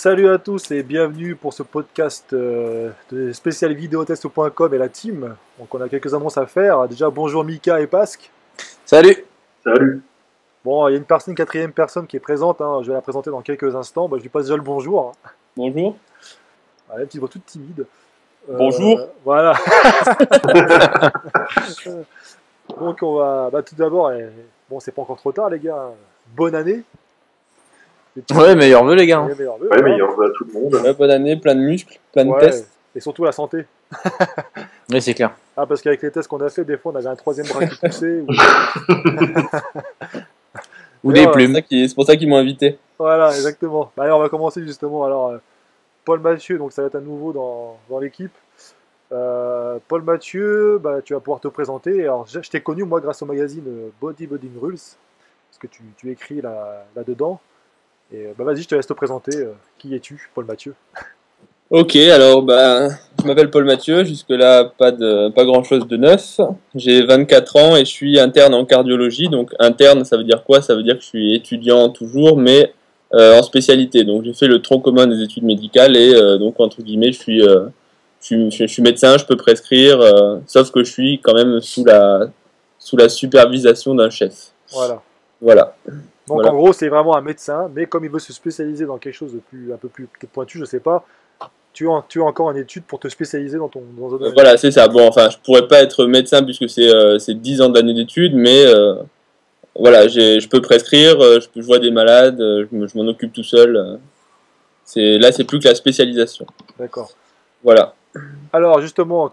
Salut à tous et bienvenue pour ce podcast de spécial vidéotest.com et la team. Donc on a quelques annonces à faire. Déjà bonjour Mika et Pasque. Salut. Salut. Bon, il y a une quatrième personne qui est présente, hein. Je vais la présenter dans quelques instants. Je lui passe déjà le bonjour, hein. Bonjour. Une petite voix toute timide. Bonjour. Voilà. Donc on va tout d'abord, bon c'est pas encore trop tard les gars, bonne année. Ouais, meilleurs vœux les gars. Meilleurs vœux, Ouais, voilà. mais il en veut à tout le monde. Ouais, bonne année, plein de muscles, plein de Ouais, tests. et surtout la santé. Oui, c'est clair. Ah, parce qu'avec les tests qu'on a fait, des fois on avait un troisième bras qui poussait. Ou D'ailleurs, des plumes. C'est pour ça qu'ils m'ont invité. Voilà, exactement. Allez, on va commencer justement. Alors, Paul Mathieu, donc ça va être à nouveau dans l'équipe. Paul Mathieu, tu vas pouvoir te présenter. Alors, je t'ai connu moi grâce au magazine Bodybuilding Rules, parce que tu écris là-dedans. Et vas-y, je te laisse te présenter. Qui es-tu, Paul Mathieu? Ok, alors je m'appelle Paul Mathieu, jusque-là pas grand chose de neuf. J'ai 24 ans et je suis interne en cardiologie. Donc interne, ça veut dire quoi? Ça veut dire que je suis étudiant toujours, mais en spécialité. Donc j'ai fait le tronc commun des études médicales et donc entre guillemets je suis médecin, je peux prescrire, sauf que je suis quand même sous la supervision d'un chef. Voilà. Voilà. Donc Voilà. en gros, c'est vraiment un médecin, mais comme il veut se spécialiser dans quelque chose un peu plus peut-être pointu, je sais pas, tu es encore en étude pour te spécialiser dans un domaine. Voilà, c'est ça. Bon, enfin, je pourrais pas être médecin puisque c'est 10 ans d'années d'études, mais voilà, je peux prescrire, je vois des malades, je m'en occupe tout seul. Là, c'est plus que la spécialisation. D'accord. Voilà. Alors justement,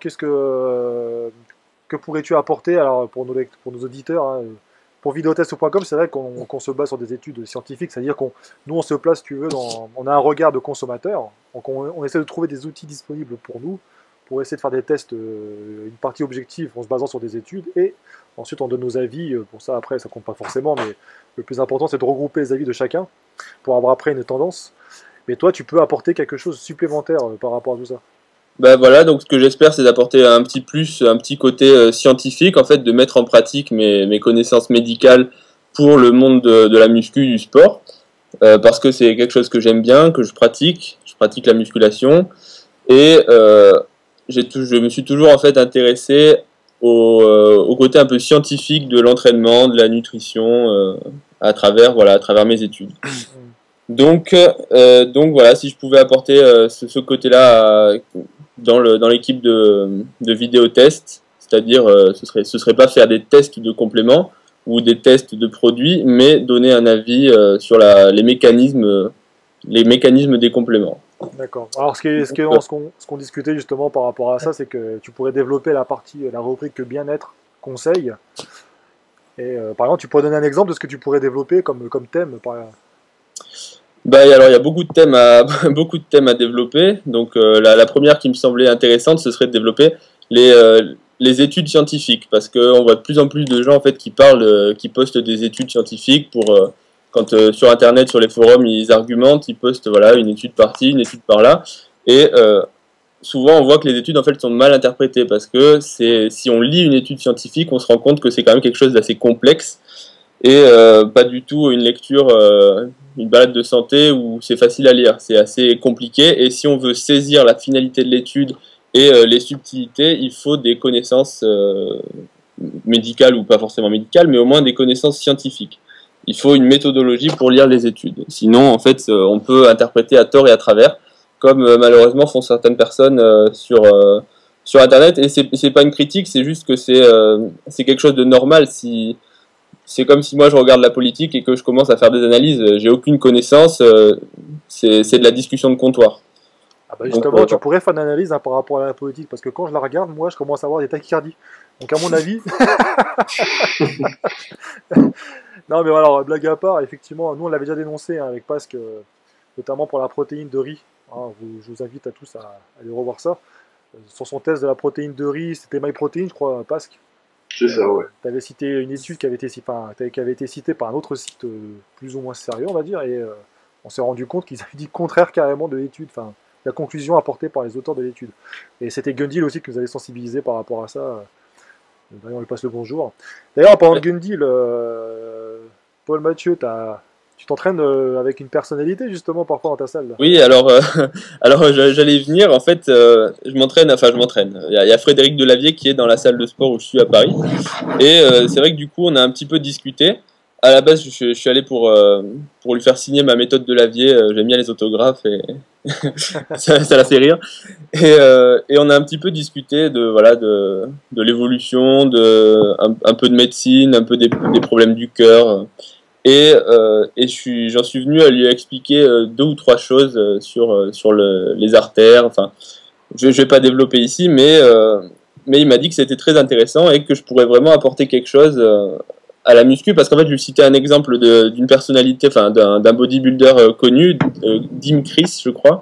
que pourrais-tu apporter alors pour nos auditeurs, hein, pour videotest.com, c'est vrai qu'on se base sur des études scientifiques, c'est-à-dire nous on se place, si tu veux, on a un regard de consommateur, donc on essaie de trouver des outils disponibles pour nous, pour essayer de faire des tests, une partie objective en se basant sur des études, et ensuite on donne nos avis. Pour ça après ça compte pas forcément, mais le plus important c'est de regrouper les avis de chacun pour avoir après une tendance. Mais toi tu peux apporter quelque chose de supplémentaire par rapport à tout ça. Voilà, donc ce que j'espère, c'est d'apporter un petit plus, un petit côté scientifique, en fait, de mettre en pratique mes connaissances médicales pour le monde de la muscu, du sport, parce que c'est quelque chose que j'aime bien, que je pratique la musculation, et je me suis toujours en fait intéressé au côté un peu scientifique de l'entraînement, de la nutrition, à travers mes études. Donc voilà, si je pouvais apporter ce côté-là dans l'équipe de vidéotest, c'est-à-dire ce serait pas faire des tests de compléments ou des tests de produits, mais donner un avis sur les mécanismes des compléments. D'accord. Alors, ce qu'on discutait justement par rapport à ça, c'est que tu pourrais développer la rubrique bien-être, conseil. Et par exemple, tu pourrais donner un exemple de ce que tu pourrais développer comme thème. Alors il y a beaucoup de thèmes beaucoup de thèmes à développer. Donc la première qui me semblait intéressante, ce serait de développer les études scientifiques, parce qu'on voit de plus en plus de gens en fait qui postent des études scientifiques pour quand sur internet, sur les forums, ils argumentent, ils postent voilà une étude par-ci, une étude par-là, et souvent on voit que les études en fait sont mal interprétées, parce que si on lit une étude scientifique, on se rend compte que c'est quand même quelque chose d'assez complexe et pas du tout une lecture, une balade de santé où c'est facile à lire. C'est assez compliqué, et si on veut saisir la finalité de l'étude et les subtilités, il faut des connaissances médicales, ou pas forcément médicales, mais au moins des connaissances scientifiques. Il faut une méthodologie pour lire les études. Sinon, en fait, on peut interpréter à tort et à travers, comme malheureusement font certaines personnes sur Internet. Et c'est pas une critique, c'est juste que c'est quelque chose de normal. C'est comme si moi je regarde la politique et que je commence à faire des analyses, j'ai aucune connaissance, c'est de la discussion de comptoir. Justement, Donc, tu pourrais faire une analyse par rapport à la politique, parce que quand je la regarde, moi, je commence à avoir des tachycardies. Donc, à mon avis. Non, mais alors, blague à part, effectivement, nous, on l'avait déjà dénoncé avec Pasque, notamment pour la protéine de riz. Hein, je vous invite à tous à aller revoir ça. Sur son test de la protéine de riz, c'était MyProtein, je crois, Pasque. C'est ça, ouais. Tu avais cité une étude qui avait été citée par un autre site plus ou moins sérieux, on va dire, et on s'est rendu compte qu'ils avaient dit le contraire carrément de l'étude, enfin, la conclusion apportée par les auteurs de l'étude. Et c'était Gundil aussi qui nous avait sensibilisé par rapport à ça. D'ailleurs, on lui passe le bonjour. D'ailleurs, en parlant de Gundil, Paul Mathieu, tu as Tu t'entraînes avec une personnalité justement parfois dans ta salle là. Oui, alors, alors j'allais y venir. En fait, je m'entraîne. Enfin, je m'entraîne. Il y a Frédéric Delavier qui est dans la salle de sport où je suis à Paris. Et c'est vrai que du coup, on a un petit peu discuté. À la base, je suis allé pour lui faire signer ma méthode Delavier. J'aime bien les autographes et ça l'a fait rire. Et on a un petit peu discuté de l'évolution, un peu de médecine, un peu des problèmes du cœur. Et j'en suis venu à lui expliquer deux ou trois choses sur les artères. Enfin, je vais pas développer ici, mais il m'a dit que c'était très intéressant et que je pourrais vraiment apporter quelque chose à la muscu, parce qu'en fait, je lui citais un exemple d'une personnalité, enfin d'un bodybuilder connu, Dim Chris, je crois,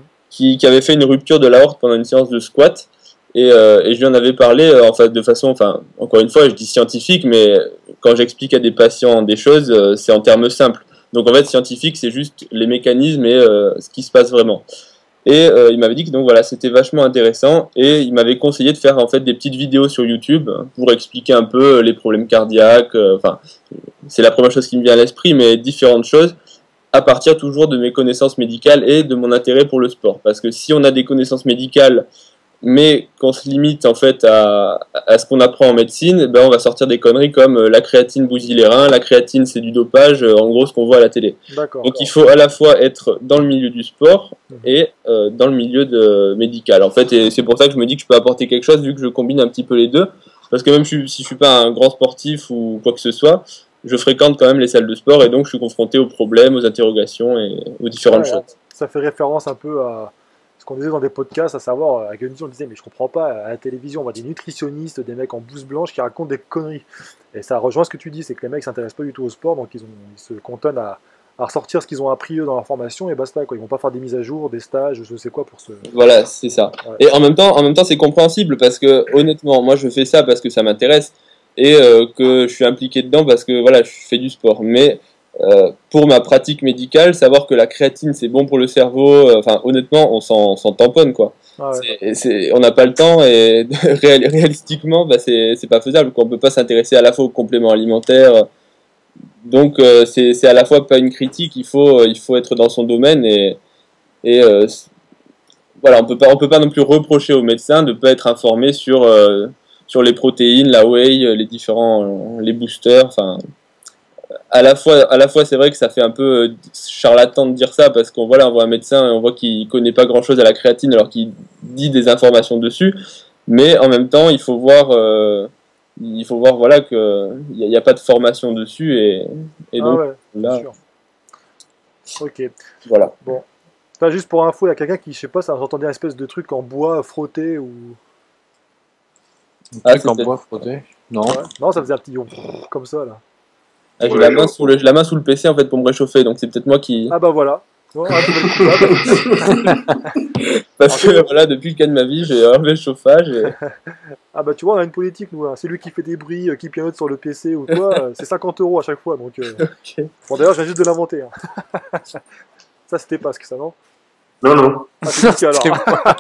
qui avait fait une rupture de l'aorte pendant une séance de squat. Et je lui en avais parlé enfin, de façon, enfin, encore une fois, je dis scientifique, mais quand j'explique à des patients des choses, c'est en termes simples. Donc en fait, scientifique, c'est juste les mécanismes et ce qui se passe vraiment. Et il m'avait dit que donc voilà, c'était vachement intéressant, et il m'avait conseillé de faire en fait des petites vidéos sur YouTube pour expliquer un peu les problèmes cardiaques. Enfin, c'est la première chose qui me vient à l'esprit, mais différentes choses à partir toujours de mes connaissances médicales et de mon intérêt pour le sport. Parce que si on a des connaissances médicales mais qu'on se limite en fait à ce qu'on apprend en médecine, ben on va sortir des conneries comme la créatine bousille les reins, la créatine c'est du dopage, en gros ce qu'on voit à la télé. Donc il faut à la fois être dans le milieu du sport et dans le milieu médical. En fait, et c'est pour ça que je me dis que je peux apporter quelque chose vu que je combine un petit peu les deux, parce que même si je suis pas un grand sportif ou quoi que ce soit, je fréquente quand même les salles de sport et donc je suis confronté aux problèmes, aux interrogations et aux différentes choses. Ça fait référence un peu à ce qu'on disait dans des podcasts, à savoir, à Gunsy, on disait, mais je comprends pas, à la télévision, on voit des nutritionnistes, des mecs en blouse blanche qui racontent des conneries. Et ça rejoint ce que tu dis, c'est que les mecs s'intéressent pas du tout au sport, donc ils se cantonnent à ressortir ce qu'ils ont appris eux dans leur formation et basta, quoi. Ils vont pas faire des mises à jour, des stages, je sais quoi pour ce. Voilà, c'est ça. Ouais. Et en même temps, c'est compréhensible parce que honnêtement, moi je fais ça parce que ça m'intéresse et que je suis impliqué dedans parce que voilà, je fais du sport. Mais pour ma pratique médicale, savoir que la créatine c'est bon pour le cerveau, enfin honnêtement, on s'en tamponne quoi. Ah ouais. On n'a pas le temps et réalistiquement, bah, c'est pas faisable. On peut pas s'intéresser à la fois aux compléments alimentaires. Donc c'est à la fois pas une critique, il faut être dans son domaine et voilà, on peut pas non plus reprocher aux médecins de pas être informés sur les protéines, la whey, les boosters, enfin à la fois c'est vrai que ça fait un peu charlatan de dire ça parce qu'on on voit un médecin et on voit qu'il connaît pas grand chose à la créatine alors qu'il dit des informations dessus, mais en même temps il faut voir voilà que il y a pas de formation dessus et donc ouais, là sûr. Ok. Voilà. Bon. Enfin, juste pour info, il y a quelqu'un qui, je sais pas, ça j'entendais un espèce de truc en bois frotté ou. Ah, en bois frotté. Non. Ouais. Non, ça faisait un petit comme ça là. Ah, j'ai la main sous le PC en fait pour me réchauffer, donc c'est peut-être moi qui. Ah bah voilà. Ouais, parce que voilà, depuis le cas de ma vie, j'ai enlevé le chauffage. Ah bah tu vois, on a une politique nous. Hein. C'est lui qui fait des bruits, qui pianote sur le PC ou quoi, c'est 50 € à chaque fois. Donc. Okay. Bon d'ailleurs, je viens juste de l'inventer. Hein. Ça c'était pas ce que ça non. Non. Ah, c'est alors.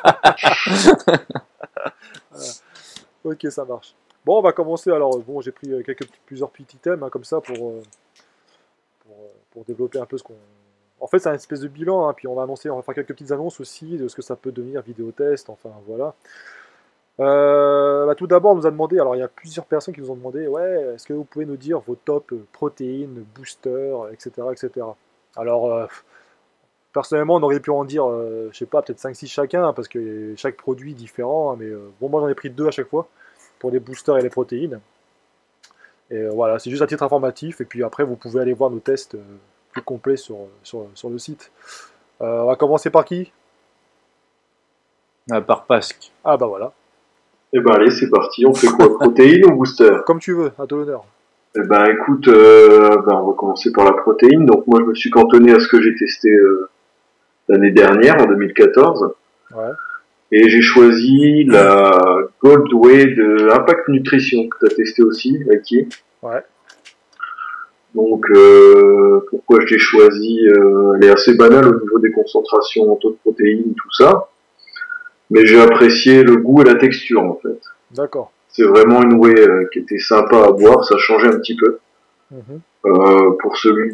Ok, ça marche. Bon, on va commencer. Alors, bon, j'ai pris plusieurs petits thèmes hein, comme ça pour développer un peu ce qu'on. En fait, c'est un espèce de bilan, hein, puis on va faire quelques petites annonces aussi de ce que ça peut devenir vidéo test. Enfin, voilà. Tout d'abord, on nous a demandé. Alors, il y a plusieurs personnes qui nous ont demandé, ouais, est-ce que vous pouvez nous dire vos top protéines, boosters, etc., etc. Alors. Personnellement, on aurait pu en dire, je sais pas, peut-être 5-6 chacun, hein, parce que chaque produit est différent, hein, mais bon, moi j'en ai pris 2 à chaque fois, pour les boosters et les protéines. Et voilà, c'est juste à titre informatif, et puis après vous pouvez aller voir nos tests plus complets sur le site. On va commencer par qui? Par Pasque. Ah bah voilà. Eh ben allez, c'est parti, on fait quoi? Protéines ou booster? Comme tu veux, à ton honneur. Eh ben écoute, on va commencer par la protéine. Donc moi je me suis cantonné à ce que j'ai testé l'année dernière, en 2014. Ouais. Et j'ai choisi la Gold Whey de Impact Nutrition, que tu as testé aussi, Aki. Ouais. Donc, pourquoi je l'ai choisi elle est assez banale au niveau des concentrations en taux de protéines, tout ça. Mais j'ai apprécié le goût et la texture, en fait. D'accord. C'est vraiment une whey qui était sympa à boire, ça changeait un petit peu. pour celui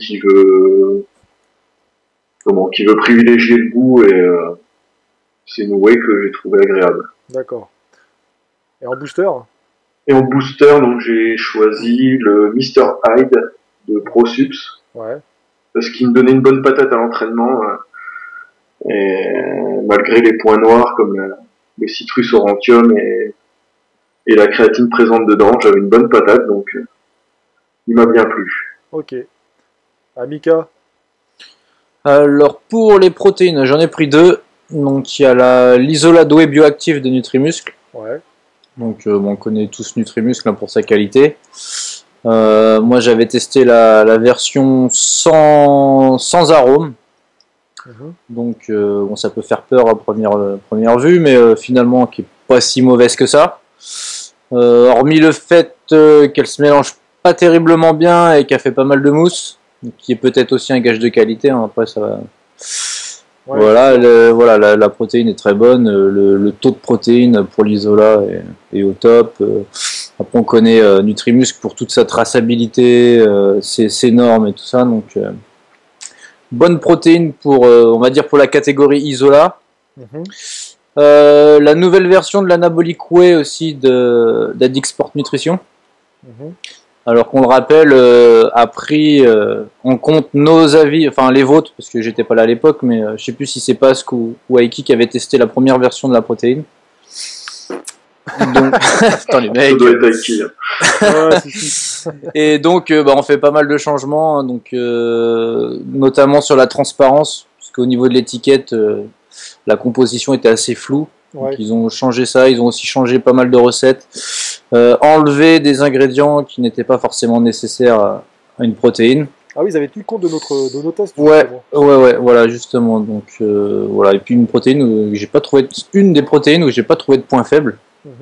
qui veut privilégier le goût, et c'est une whey que j'ai trouvé agréable. D'accord. Et en booster? Et en booster, donc j'ai choisi le Mr. Hyde de ProSups. Ouais. Parce qu'il me donnait une bonne patate à l'entraînement. Et malgré les points noirs comme le citrus aurantium et la créatine présente dedans, j'avais une bonne patate, donc il m'a bien plu. Ok. Mika? Alors pour les protéines, j'en ai pris deux. Donc il y a l'Isola Whey bioactive de Nutrimuscle. Ouais. Donc on connaît tous Nutrimuscle pour sa qualité. Moi j'avais testé la version sans arôme. Donc bon, ça peut faire peur à première vue, mais finalement qui est pas si mauvaise que ça. Hormis le fait qu'elle se mélange pas terriblement bien et qu'elle fait pas mal de mousse, qui est peut-être aussi un gage de qualité. Hein, après ça va. Ouais, voilà, la protéine est très bonne, le taux de protéine pour l'Isola est au top. Après on connaît Nutrimuscle pour toute sa traçabilité, ses normes et tout ça, donc bonne protéine pour, on va dire, pour la catégorie Isola. La nouvelle version de l'Anabolic Whey aussi d'Addict Sport Nutrition. Alors qu'on le rappelle, a pris en compte nos avis, enfin les vôtres, parce que j'étais pas là à l'époque, mais je sais plus si c'est Pasque ou Aiki qui avait testé la première version de la protéine. Donc, attends les mecs. Ça doit être Aiki. Et donc, on fait pas mal de changements, donc notamment sur la transparence, parce qu'au niveau de l'étiquette, la composition était assez floue. Donc ils ont changé ça, ils ont aussi changé pas mal de recettes, enlevé des ingrédients qui n'étaient pas forcément nécessaires à une protéine. Ah oui, ils avaient tenu compte de nos tests. Ouais, voilà, justement. Donc voilà, et puis une protéine où j'ai pas trouvé une des protéines où j'ai pas trouvé de point faible.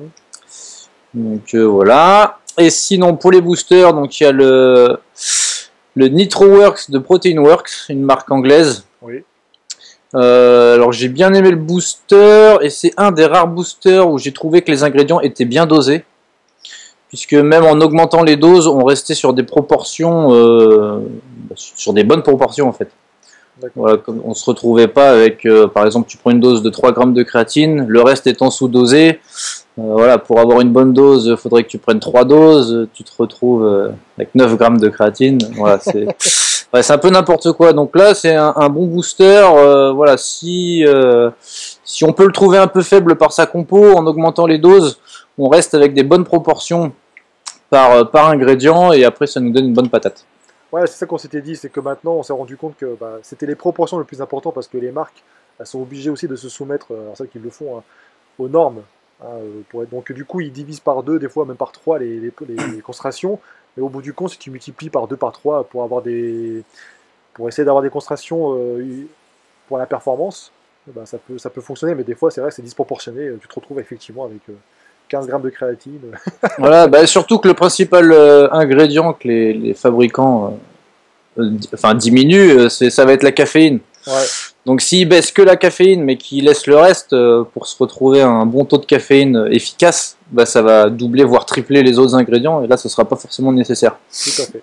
Donc voilà. Et sinon pour les boosters, donc il y a le NitroWorks de ProteinWorks, une marque anglaise. Oui. Alors j'ai bien aimé le booster et c'est un des rares boosters où j'ai trouvé que les ingrédients étaient bien dosés, puisque même en augmentant les doses on restait sur des proportions, sur des bonnes proportions en fait. Voilà, comme on se retrouvait pas avec par exemple tu prends une dose de 3 grammes de créatine, le reste étant sous-dosé. Voilà, pour avoir une bonne dose, il faudrait que tu prennes 3 doses, tu te retrouves avec 9 grammes de créatine. Voilà, c'est c'est un peu n'importe quoi. Donc là, c'est un bon booster. Voilà, si on peut le trouver un peu faible par sa compo, en augmentant les doses, on reste avec des bonnes proportions par ingrédient et après, ça nous donne une bonne patate. Ouais, c'est ça qu'on s'était dit, c'est que maintenant, on s'est rendu compte que c'était les proportions les plus importantes parce que les marques, elles sont obligées aussi de se soumettre, alors celles qui le font, aux normes. Donc du coup, ils divisent par 2, des fois même par 3 les concentrations. Mais au bout du compte, si tu multiplies par 2, par 3 pour essayer d'avoir des concentrations pour la performance, ça peut fonctionner, mais des fois c'est vrai que c'est disproportionné. Tu te retrouves effectivement avec 15 grammes de créatine. Voilà, surtout que le principal ingrédient que les fabricants diminuent, ça va être la caféine. Ouais. Donc s'ils baissent que la caféine mais qu'ils laissent le reste pour se retrouver à un bon taux de caféine efficace, ça va doubler voire tripler les autres ingrédients et là ce sera pas forcément nécessaire. Tout à fait.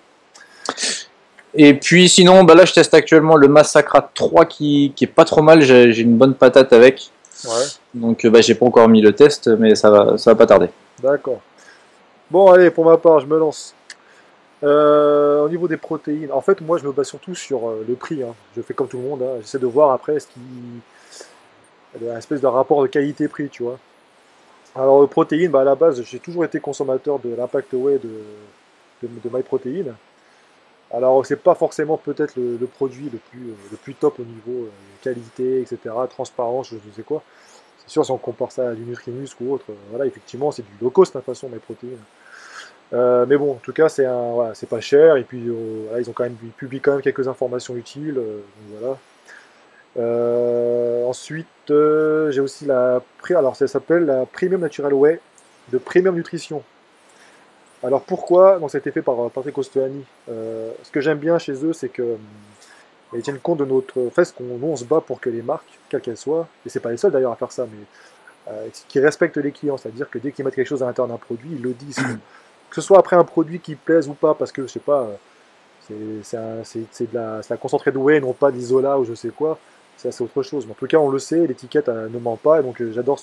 Et puis sinon là je teste actuellement le Massacra 3 qui est pas trop mal, j'ai une bonne patate avec. Ouais. Donc j'ai pas encore mis le test mais ça va pas tarder. D'accord. Bon allez, pour ma part je me lance. Au niveau des protéines, en fait, moi je me base surtout sur le prix. Je fais comme tout le monde, j'essaie de voir après une espèce de rapport de qualité-prix, tu vois. Alors, protéines, à la base, j'ai toujours été consommateur de l'Impact Whey de MyProtein. Alors, c'est pas forcément peut-être le produit le plus top au niveau qualité, etc., transparence, je sais quoi. C'est sûr, si on compare ça à du Nutrimuscle ou autre, voilà, effectivement, c'est du low cost, de toute façon, MyProtein. Mais bon, en tout cas, c'est pas cher, et puis voilà, ils publient quand même quelques informations utiles, donc voilà. Ensuite, j'ai aussi alors ça s'appelle la Premium Natural Whey de Premium Nutrition. Alors pourquoi? Donc ça a été fait par Patrick Ostoani. Ce que j'aime bien chez eux, c'est que ils tiennent compte de notre fait, nous on se bat pour que les marques, quelles qu'elles soient, et c'est pas les seuls d'ailleurs à faire ça, mais qui respectent les clients, c'est-à-dire que dès qu'ils mettent quelque chose à l'intérieur d'un produit, ils le disent. Que ce soit après un produit qui plaise ou pas, parce que je sais pas, C'est de la concentrée de whey, non pas d'isola ou je sais quoi. Ça, c'est autre chose. Mais en tout cas, on le sait, l'étiquette ne ment pas. Et donc, j'adore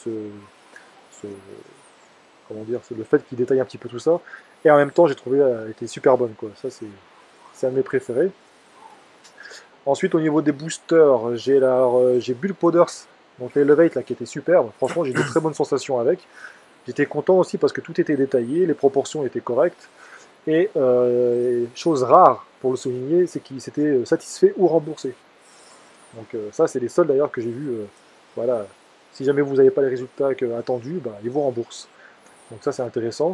comment dire, le fait qu'il détaille un petit peu tout ça. Et en même temps, j'ai trouvé qu'elle était super bonne, quoi. Ça, c'est un de mes préférés. Ensuite, au niveau des boosters, j'ai Bulk Powders, donc l'Elevate là, qui était superbe. Franchement, j'ai de très bonnes sensations avec. J'étais content aussi parce que tout était détaillé, les proportions étaient correctes. Et chose rare pour le souligner, c'est qu'il s'était satisfait ou remboursé. Donc ça, c'est les seuls d'ailleurs que j'ai vu. Voilà, si jamais vous n'avez pas les résultats attendus, bah, ils vous remboursent. Donc ça, c'est intéressant.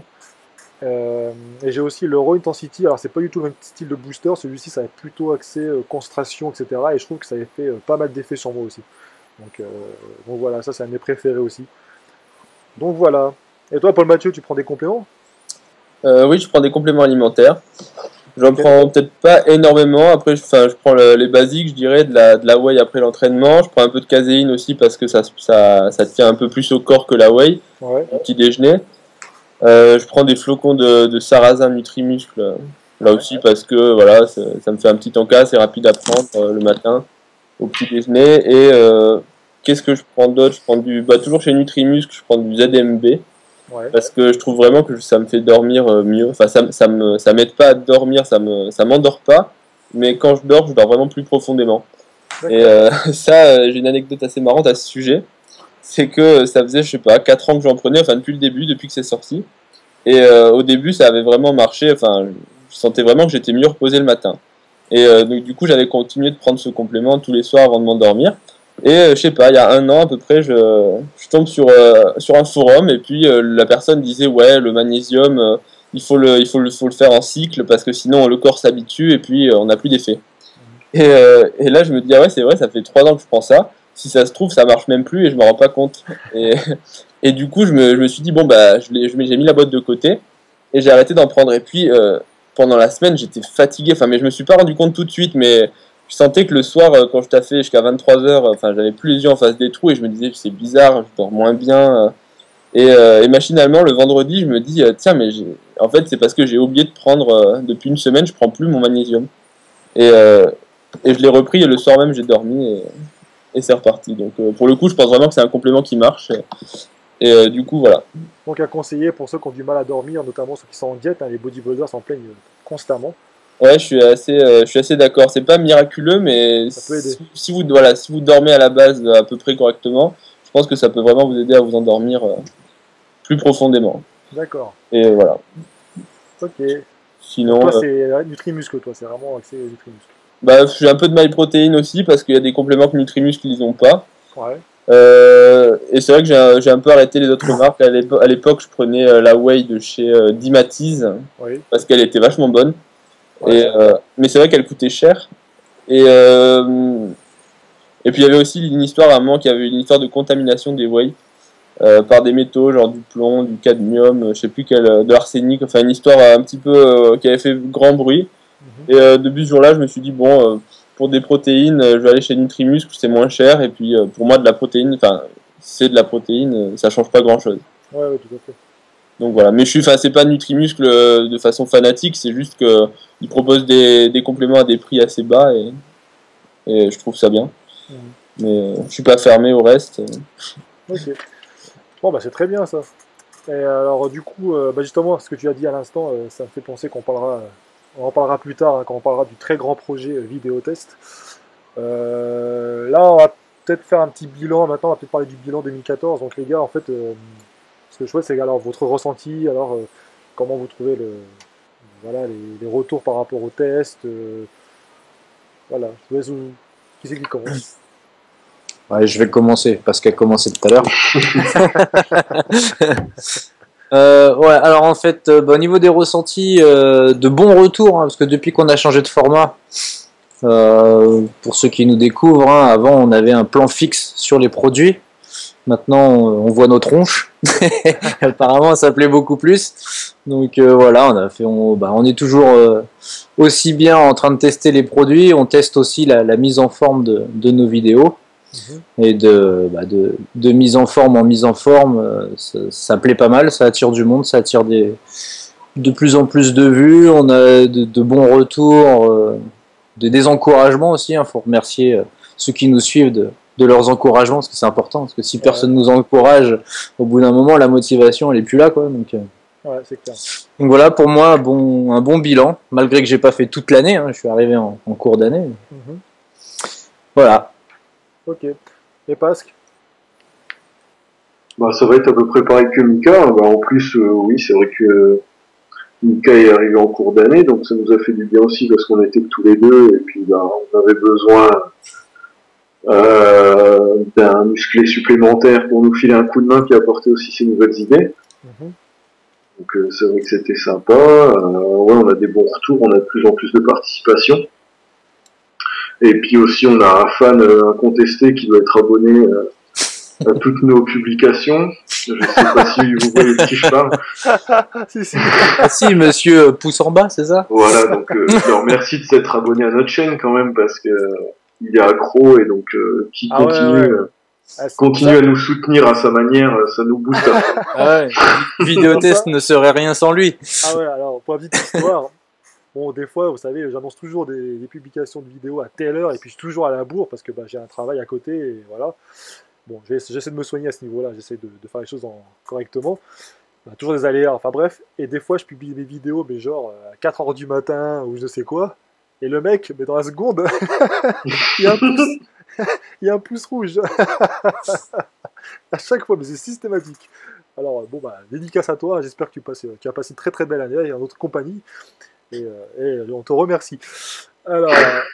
Et j'ai aussi le Raw Intensity. Alors c'est pas du tout le même style de booster. Celui-ci, ça va être plutôt axé concentration, etc. Et je trouve que ça a fait pas mal d'effets sur moi aussi. Donc voilà, ça c'est un de mes préférés aussi. Donc voilà. Et toi, Paul Mathieu, tu prends des compléments? Oui, je prends des compléments alimentaires. J'en prends peut-être pas énormément. Après, je prends les basiques, je dirais, de la whey après l'entraînement. Je prends un peu de caséine aussi parce que ça tient un peu plus au corps que la whey au petit déjeuner. Je prends des flocons de sarrasin Nutrimuscle là aussi parce que voilà, ça me fait un petit encas, c'est rapide à prendre le matin au petit déjeuner. Et qu'est-ce que je prends d'autre? Je prends toujours chez Nutrimuscle, je prends du ZMB. Parce que je trouve vraiment que ça me fait dormir mieux. Enfin, ça m'aide pas à dormir, ça m'endort pas. Mais quand je dors vraiment plus profondément. Et j'ai une anecdote assez marrante à ce sujet. C'est que ça faisait, je sais pas, 4 ans que j'en prenais, enfin depuis le début, depuis que c'est sorti. Et au début, ça avait vraiment marché. Enfin, je sentais vraiment que j'étais mieux reposé le matin. Et donc du coup, j'avais continué de prendre ce complément tous les soirs avant de m'endormir. Et je sais pas, il y a 1 an à peu près, je tombe sur un forum et puis la personne disait ouais, le magnésium, il faut le faire en cycle parce que sinon le corps s'habitue et puis on n'a plus d'effet. Et là je me dis ah ouais, c'est vrai, ça fait 3 ans que je prends ça. Si ça se trouve, ça marche même plus et je me rends pas compte. Et du coup, je me suis dit bon bah j'ai mis la boîte de côté et j'ai arrêté d'en prendre. Et puis pendant la semaine, j'étais fatigué. Enfin, mais je me suis pas rendu compte tout de suite, mais je sentais que le soir, quand je taffais jusqu'à 23h, enfin, j'avais plus les yeux en face des trous et je me disais c'est bizarre, je dors moins bien. Et machinalement, le vendredi, je me dis tiens, mais en fait, c'est parce que j'ai oublié de prendre depuis une semaine, je prends plus mon magnésium. Et je l'ai repris et le soir même, j'ai dormi et c'est reparti. Donc pour le coup, je pense vraiment que c'est un complément qui marche. Et du coup, voilà. Donc à conseiller pour ceux qui ont du mal à dormir, notamment ceux qui sont en diète, hein, les bodybuilders s'en plaignent constamment. Ouais, je suis assez d'accord. C'est pas miraculeux, mais si vous dormez à la base à peu près correctement, je pense que ça peut vraiment vous aider à vous endormir plus profondément. D'accord. Et voilà. Ok. Sinon, toi, c'est Nutrimuscle, toi, c'est vraiment axé Nutrimuscle. Bah, j'ai un peu de MyProtein aussi parce qu'il y a des compléments que Nutrimuscle ils ont pas. Ouais. Et c'est vrai que j'ai un peu arrêté les autres marques. À l'époque, je prenais la whey de chez Dimatiz parce qu'elle était vachement bonne. Ouais, mais c'est vrai qu'elle coûtait cher. Et puis il y avait aussi une histoire à un moment qu'il y avait une histoire de contamination des whey par des métaux, genre du plomb, du cadmium, je sais plus de l'arsenic, enfin une histoire un petit peu qui avait fait grand bruit. Et depuis ce jour-là, je me suis dit bon, pour des protéines, je vais aller chez Nutrimuscle, c'est moins cher. Et puis pour moi, de la protéine, enfin c'est de la protéine, ça change pas grand-chose. Ouais, tout à fait. Donc voilà, mais c'est pas Nutrimuscle de façon fanatique, c'est juste qu'ils proposent des compléments à des prix assez bas et je trouve ça bien. Mais je suis pas fermé au reste. Ok. Bon bah c'est très bien ça. Et alors du coup, justement, ce que tu as dit à l'instant, ça me fait penser on en parlera plus tard, hein, quand on parlera du très grand projet vidéo test. Là, on va peut-être faire un petit bilan. Maintenant, on va peut-être parler du bilan 2014. Donc les gars, en fait. Ce que je souhaite, c'est alors votre ressenti, alors comment vous trouvez les retours par rapport au test. Voilà, je vous laisse qui c'est qui commence? Ouais, je vais commencer parce qu'elle commençait tout à l'heure. Ouais, alors en fait, au niveau des ressentis, de bons retours, hein, parce que depuis qu'on a changé de format, pour ceux qui nous découvrent, hein, avant on avait un plan fixe sur les produits. Maintenant, on voit nos tronches. Apparemment, ça plaît beaucoup plus. Donc voilà, on est toujours aussi bien en train de tester les produits. On teste aussi la mise en forme de nos vidéos. Et de mise en forme ça plaît pas mal. Ça attire du monde, ça attire des de plus en plus de vues, on a de bons retours, des encouragements aussi. Il faut remercier ceux qui nous suivent de leurs encouragements, parce que c'est important. Parce que si personne nous encourage, au bout d'un moment, la motivation, elle est plus là, quoi. Donc, ouais, c'est clair. Donc voilà, pour moi, un bon bilan, malgré que j'ai pas fait toute l'année, hein, je suis arrivé en cours d'année. Voilà. Ok. Et Pasque? Bah, ça va être à peu près pareil que Mika. Bah, en plus, oui, c'est vrai que Mika est arrivé en cours d'année, donc ça nous a fait du bien aussi parce qu'on était que tous les deux et puis bah, on avait besoin d'un musclé supplémentaire pour nous filer un coup de main puis apporter aussi ses nouvelles idées. Donc c'est vrai que c'était sympa. Ouais, on a des bons retours, on a de plus en plus de participation. Et puis aussi on a un fan incontesté qui doit être abonné à toutes nos publications. Je sais pas si vous voyez de qui je parle. Si. Ah si, monsieur pouce en bas, c'est ça? Voilà, donc je le remercie de s'être abonné à notre chaîne quand même parce que il est accro et donc qui continue continue à nous soutenir à sa manière, ça nous booste à fond. Ah ouais. Vidéotest ne serait rien sans lui. Ah ouais, alors pour la petite histoire, bon, des fois, vous savez, j'annonce toujours des publications de vidéos à telle heure et puis je suis toujours à la bourre parce que bah, j'ai un travail à côté et voilà. Bon, j'essaie de me soigner à ce niveau-là, j'essaie de faire les choses correctement. Bah, toujours des aléas, enfin bref. Et des fois, je publie mes vidéos, mais genre à 4h du matin ou je sais quoi. Et le mec, mais dans la seconde, il y a un pouce, il y a un pouce rouge. À chaque fois, mais c'est systématique. Alors, bon, bah, dédicace à toi, j'espère que tu as passé une très très belle année en notre compagnie. Et on te remercie. Alors,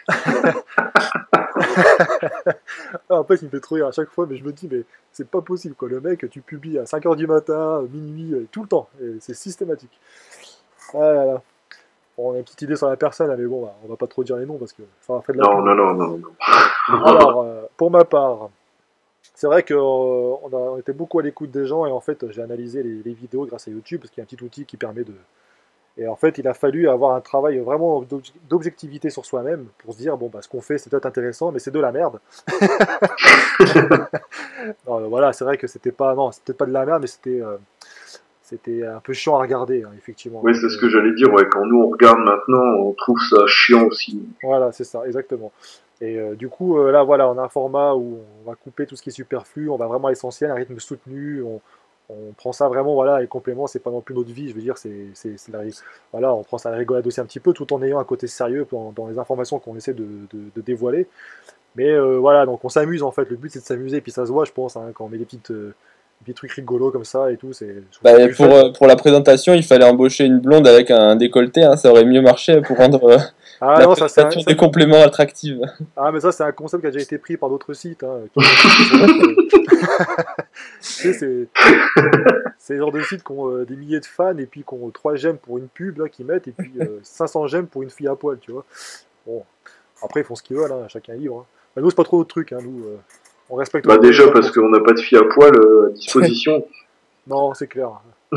en fait, il me fait trop rire à chaque fois, mais je me dis, mais c'est pas possible, quoi. Le mec, tu publies à 5h du matin, minuit, tout le temps. Et c'est systématique. Ah là là. Bon, on a une petite idée sur la personne, mais bon, bah, on va pas trop dire les noms parce que ça va faire de la pub. Non. Alors, pour ma part, c'est vrai on était beaucoup à l'écoute des gens et en fait, j'ai analysé les vidéos grâce à YouTube parce qu'il y a un petit outil qui permet de. Et en fait, il a fallu avoir un travail vraiment d'objectivité sur soi-même pour se dire, bon, bah, ce qu'on fait, c'est peut-être intéressant, mais c'est de la merde. Non, voilà, c'est vrai que c'était pas, non, c'est peut-être pas de la merde, mais c'était un peu chiant à regarder, hein, effectivement. Oui, c'est ce que j'allais dire, ouais, quand nous on regarde maintenant, on trouve ça chiant aussi. Voilà, c'est ça, exactement. Et du coup, là, voilà, on a un format où on va couper tout ce qui est superflu, on va vraiment à l'essentiel, un rythme soutenu, on prend ça vraiment, voilà, et complément, c'est pas non plus notre vie, je veux dire, voilà, on prend ça à la rigolade aussi un petit peu, tout en ayant un côté sérieux dans les informations qu'on essaie de dévoiler. Mais voilà, donc on s'amuse en fait, le but c'est de s'amuser, et puis ça se voit, je pense, hein, quand on met des petits trucs rigolos comme ça et tout. Bah, pour la présentation, il fallait embaucher une blonde avec un décolleté, hein, ça aurait mieux marché pour rendre la présentation des compléments attractive. Ah, mais ça, c'est un concept qui a déjà été pris par d'autres sites. Hein, c'est le genre de sites qui ont des milliers de fans et puis qui ont 3 j'aime pour une pub là, qu'ils mettent et puis 500 j'aime pour une fille à poil, tu vois. Bon, après, ils font ce qu'ils veulent, hein, chacun libre. Hein. Bah, nous, c'est pas trop notre truc, hein, nous. On respecte. Bah déjà parce qu'on n'a pas de filles à poil à disposition. Non, c'est clair.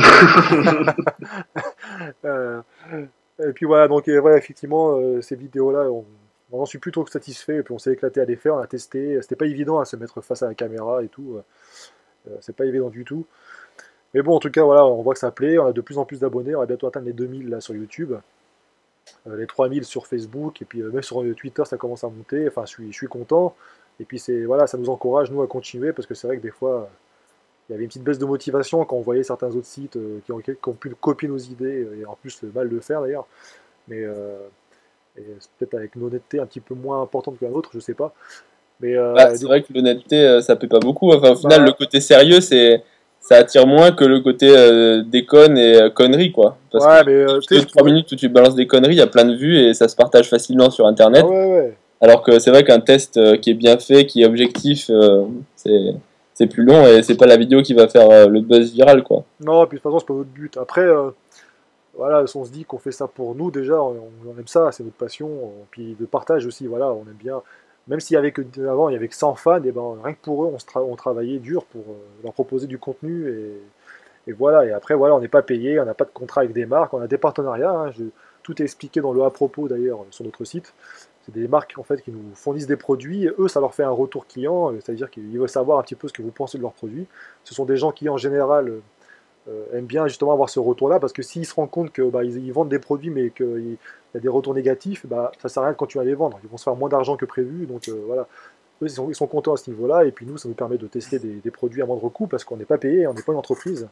Et puis voilà, donc ouais, effectivement, ces vidéos-là, on en suis plutôt satisfait, et puis on s'est éclaté à les faire, on a testé. C'était pas évident à se mettre face à la caméra et tout. C'est pas évident du tout. Mais bon, en tout cas, voilà, on voit que ça plaît, on a de plus en plus d'abonnés, on va bientôt atteindre les 2000 là sur YouTube, les 3000 sur Facebook, et puis même sur Twitter, ça commence à monter. Enfin, je suis content. Et puis voilà, ça nous encourage, nous, à continuer, parce que c'est vrai que des fois, il y avait une petite baisse de motivation quand on voyait certains autres sites qui ont pu copier nos idées, et en plus, mal le faire d'ailleurs. Mais c'est peut-être avec une honnêteté un petit peu moins importante que la nôtre, je sais pas. Mais c'est vrai que l'honnêteté, ça paie pas beaucoup. Enfin, au final, le côté sérieux, ça attire moins que le côté déconne et conneries, quoi. Parce que 3 minutes où tu balances des conneries, il y a plein de vues et ça se partage facilement sur Internet. Ah ouais. Alors que c'est vrai qu'un test qui est bien fait, qui est objectif, c'est plus long et c'est pas la vidéo qui va faire le buzz viral, quoi. Non, et puis de toute façon, c'est pas notre but. Après, voilà, on se dit qu'on fait ça pour nous déjà, on aime ça, c'est notre passion. Puis de partage aussi, voilà, on aime bien. Même s'il y avait avant, il y avait que 100 fans, et ben rien que pour eux, on travaillait dur pour leur proposer du contenu et voilà. Et après, voilà, on n'est pas payé, on n'a pas de contrat avec des marques, on a des partenariats. Hein, tout est expliqué dans le à propos d'ailleurs sur notre site. C'est des marques en fait qui nous fournissent des produits, et eux ça leur fait un retour client, c'est-à-dire qu'ils veulent savoir un petit peu ce que vous pensez de leurs produits. Ce sont des gens qui en général aime bien justement avoir ce retour-là, parce que s'ils se rendent compte que bah, ils vendent des produits mais qu'il y a des retours négatifs, bah, ça sert à rien de continuer à les vendre. Ils vont se faire moins d'argent que prévu, donc voilà. Eux, ils sont contents à ce niveau-là, et puis nous, ça nous permet de tester des produits à moindre coût, parce qu'on n'est pas payé, on n'est pas une entreprise.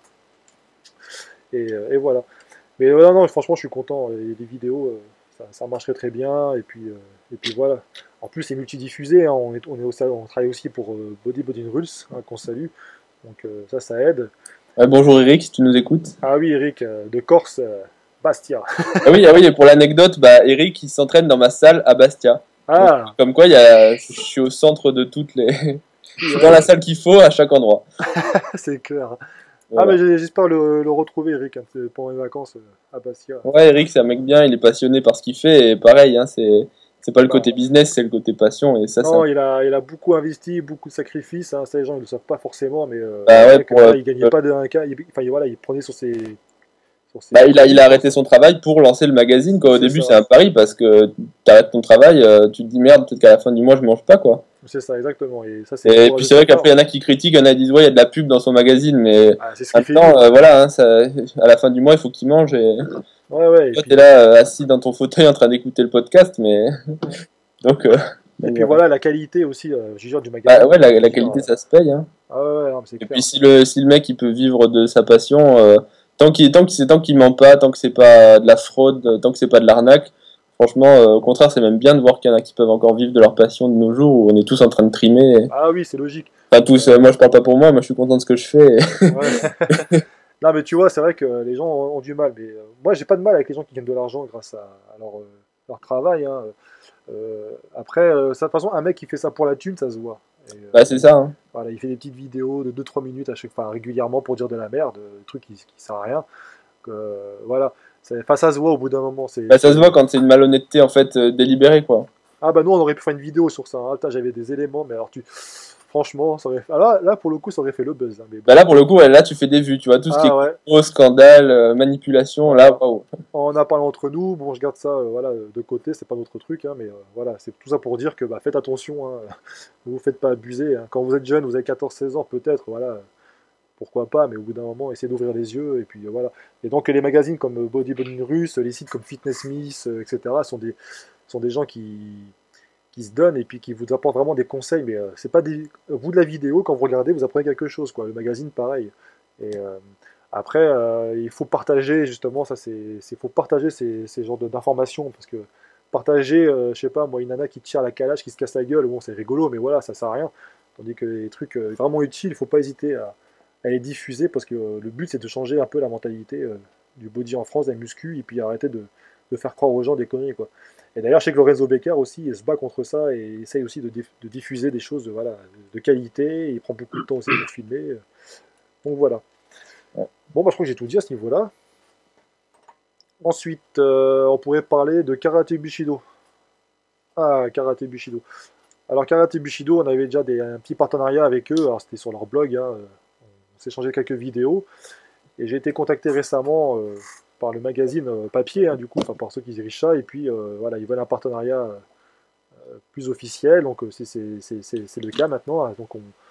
Et voilà. Mais non, franchement, je suis content. Les vidéos, ça marcherait très bien, et puis voilà. En plus, c'est multidiffusé, hein, on travaille aussi pour Bodybuilding Rules, hein, qu'on salue, donc ça aide. Bonjour Eric, si tu nous écoutes. Ah oui, Eric, de Corse, Bastia. Ah oui, et pour l'anecdote, bah, Eric, il s'entraîne dans ma salle à Bastia. Ah, Donc, comme quoi, je suis au centre de toutes les... Je suis dans la salle qu'il faut, à chaque endroit. c'est clair. Voilà. Ah, mais j'espère le retrouver, Eric, hein, pendant les vacances à Bastia. Ouais, Eric, c'est un mec bien, il est passionné par ce qu'il fait, et pareil, hein, c'est pas le côté business, c'est le côté passion, et ça, Non, il a beaucoup investi, beaucoup de sacrifices, hein, ça les gens ne le savent pas forcément, mais Bah ouais, il gagnait pas d'un cas, enfin voilà, il prenait sur ses... Bah, il a arrêté son travail pour lancer le magazine, quoi. Au début, c'est un pari, parce que t'arrêtes ton travail, tu te dis merde, peut-être qu'à la fin du mois, je mange pas, quoi. C'est ça, exactement. Et puis c'est vrai qu'après, il y en a qui critiquent, il y en a qui disent, ouais, il y a de la pub dans son magazine, mais c'est ce qu'il fait. Maintenant, voilà, hein, à la fin du mois, il faut qu'il mange, et ouais, toi, t'es là, assis dans ton fauteuil en train d'écouter le podcast, mais... Donc... Et puis voilà, la qualité aussi, je jure, du magazine. Bah ouais, la qualité, ça se paye, hein. Ah ouais, non, c'est Et clair. puis si le mec, il peut vivre de sa passion, tant qu'il ment pas, tant que c'est pas de la fraude, tant que c'est pas de l'arnaque, franchement, au contraire, c'est même bien de voir qu'il y en a qui peuvent encore vivre de leur passion de nos jours, où on est tous en train de trimer. Ah oui, c'est logique. Pas tous, moi je parle pas pour moi je suis content de ce que je fais. Ouais. Non, mais tu vois, c'est vrai que les gens ont du mal. Mais moi, j'ai pas de mal avec les gens qui gagnent de l'argent grâce à leur travail, hein. Après, de toute façon, un mec qui fait ça pour la thune, ça se voit. Et, Bah c'est ça, hein. voilà, il fait des petites vidéos de 2-3 minutes à chaque fois, régulièrement, pour dire de la merde, des trucs qui sert à rien. Voilà, ça se voit au bout d'un moment. Bah ça se voit quand c'est une malhonnêteté en fait délibérée, quoi. Ah bah nous, on aurait pu faire une vidéo sur ça, hein. Putain, j'avais des éléments, mais alors franchement, ça aurait fait... Alors, là, pour le coup, ça aurait fait le buzz, hein, mais bon. Bah là pour le coup, là tu fais des vues, tu vois, tout ce qui est ouais. gros scandale, manipulation, là, waouh. On a parlé entre nous, bon, je garde ça voilà, de côté, c'est pas notre truc, hein, mais voilà, c'est tout ça pour dire que bah, faites attention, hein, ne vous faites pas abuser, hein. Quand vous êtes jeune, vous avez 14-16 ans peut-être, voilà, pourquoi pas, mais au bout d'un moment, essayez d'ouvrir les yeux, et puis voilà. Et donc les magazines comme Bodybuilding Russe, les sites comme Fitness Miss, etc., sont des gens qui se donnent et puis qui vous apportent vraiment des conseils, mais c'est pas des... Au bout de la vidéo, quand vous regardez, vous apprenez quelque chose, quoi. Le magazine, pareil. Et après, il faut partager, justement, faut partager ces genres d'informations, parce que partager, je sais pas, moi, une nana qui tire la calage, qui se casse la gueule, bon, c'est rigolo, mais voilà, ça sert à rien. Tandis que les trucs vraiment utiles, il faut pas hésiter à les diffuser, parce que le but, c'est de changer un peu la mentalité du body en France, des muscu, et puis arrêter de faire croire aux gens des conneries, quoi. Et d'ailleurs, je sais que Lorenzo Becker aussi, il se bat contre ça et essaye aussi de diffuser des choses voilà, de qualité. Il prend beaucoup de temps aussi pour filmer. Donc voilà. Bon, bah, je crois que j'ai tout dit à ce niveau-là. Ensuite, on pourrait parler de Karate Bushido. Ah, Karate Bushido. Alors, Karate Bushido, on avait déjà un petit partenariat avec eux. Alors, c'était sur leur blog, hein. On s'est échangé quelques vidéos. Et j'ai été contacté récemment par le magazine papier, hein, du coup, enfin par ceux qui dirigent ça, et puis voilà, ils veulent un partenariat plus officiel, donc c'est le cas maintenant, hein. Donc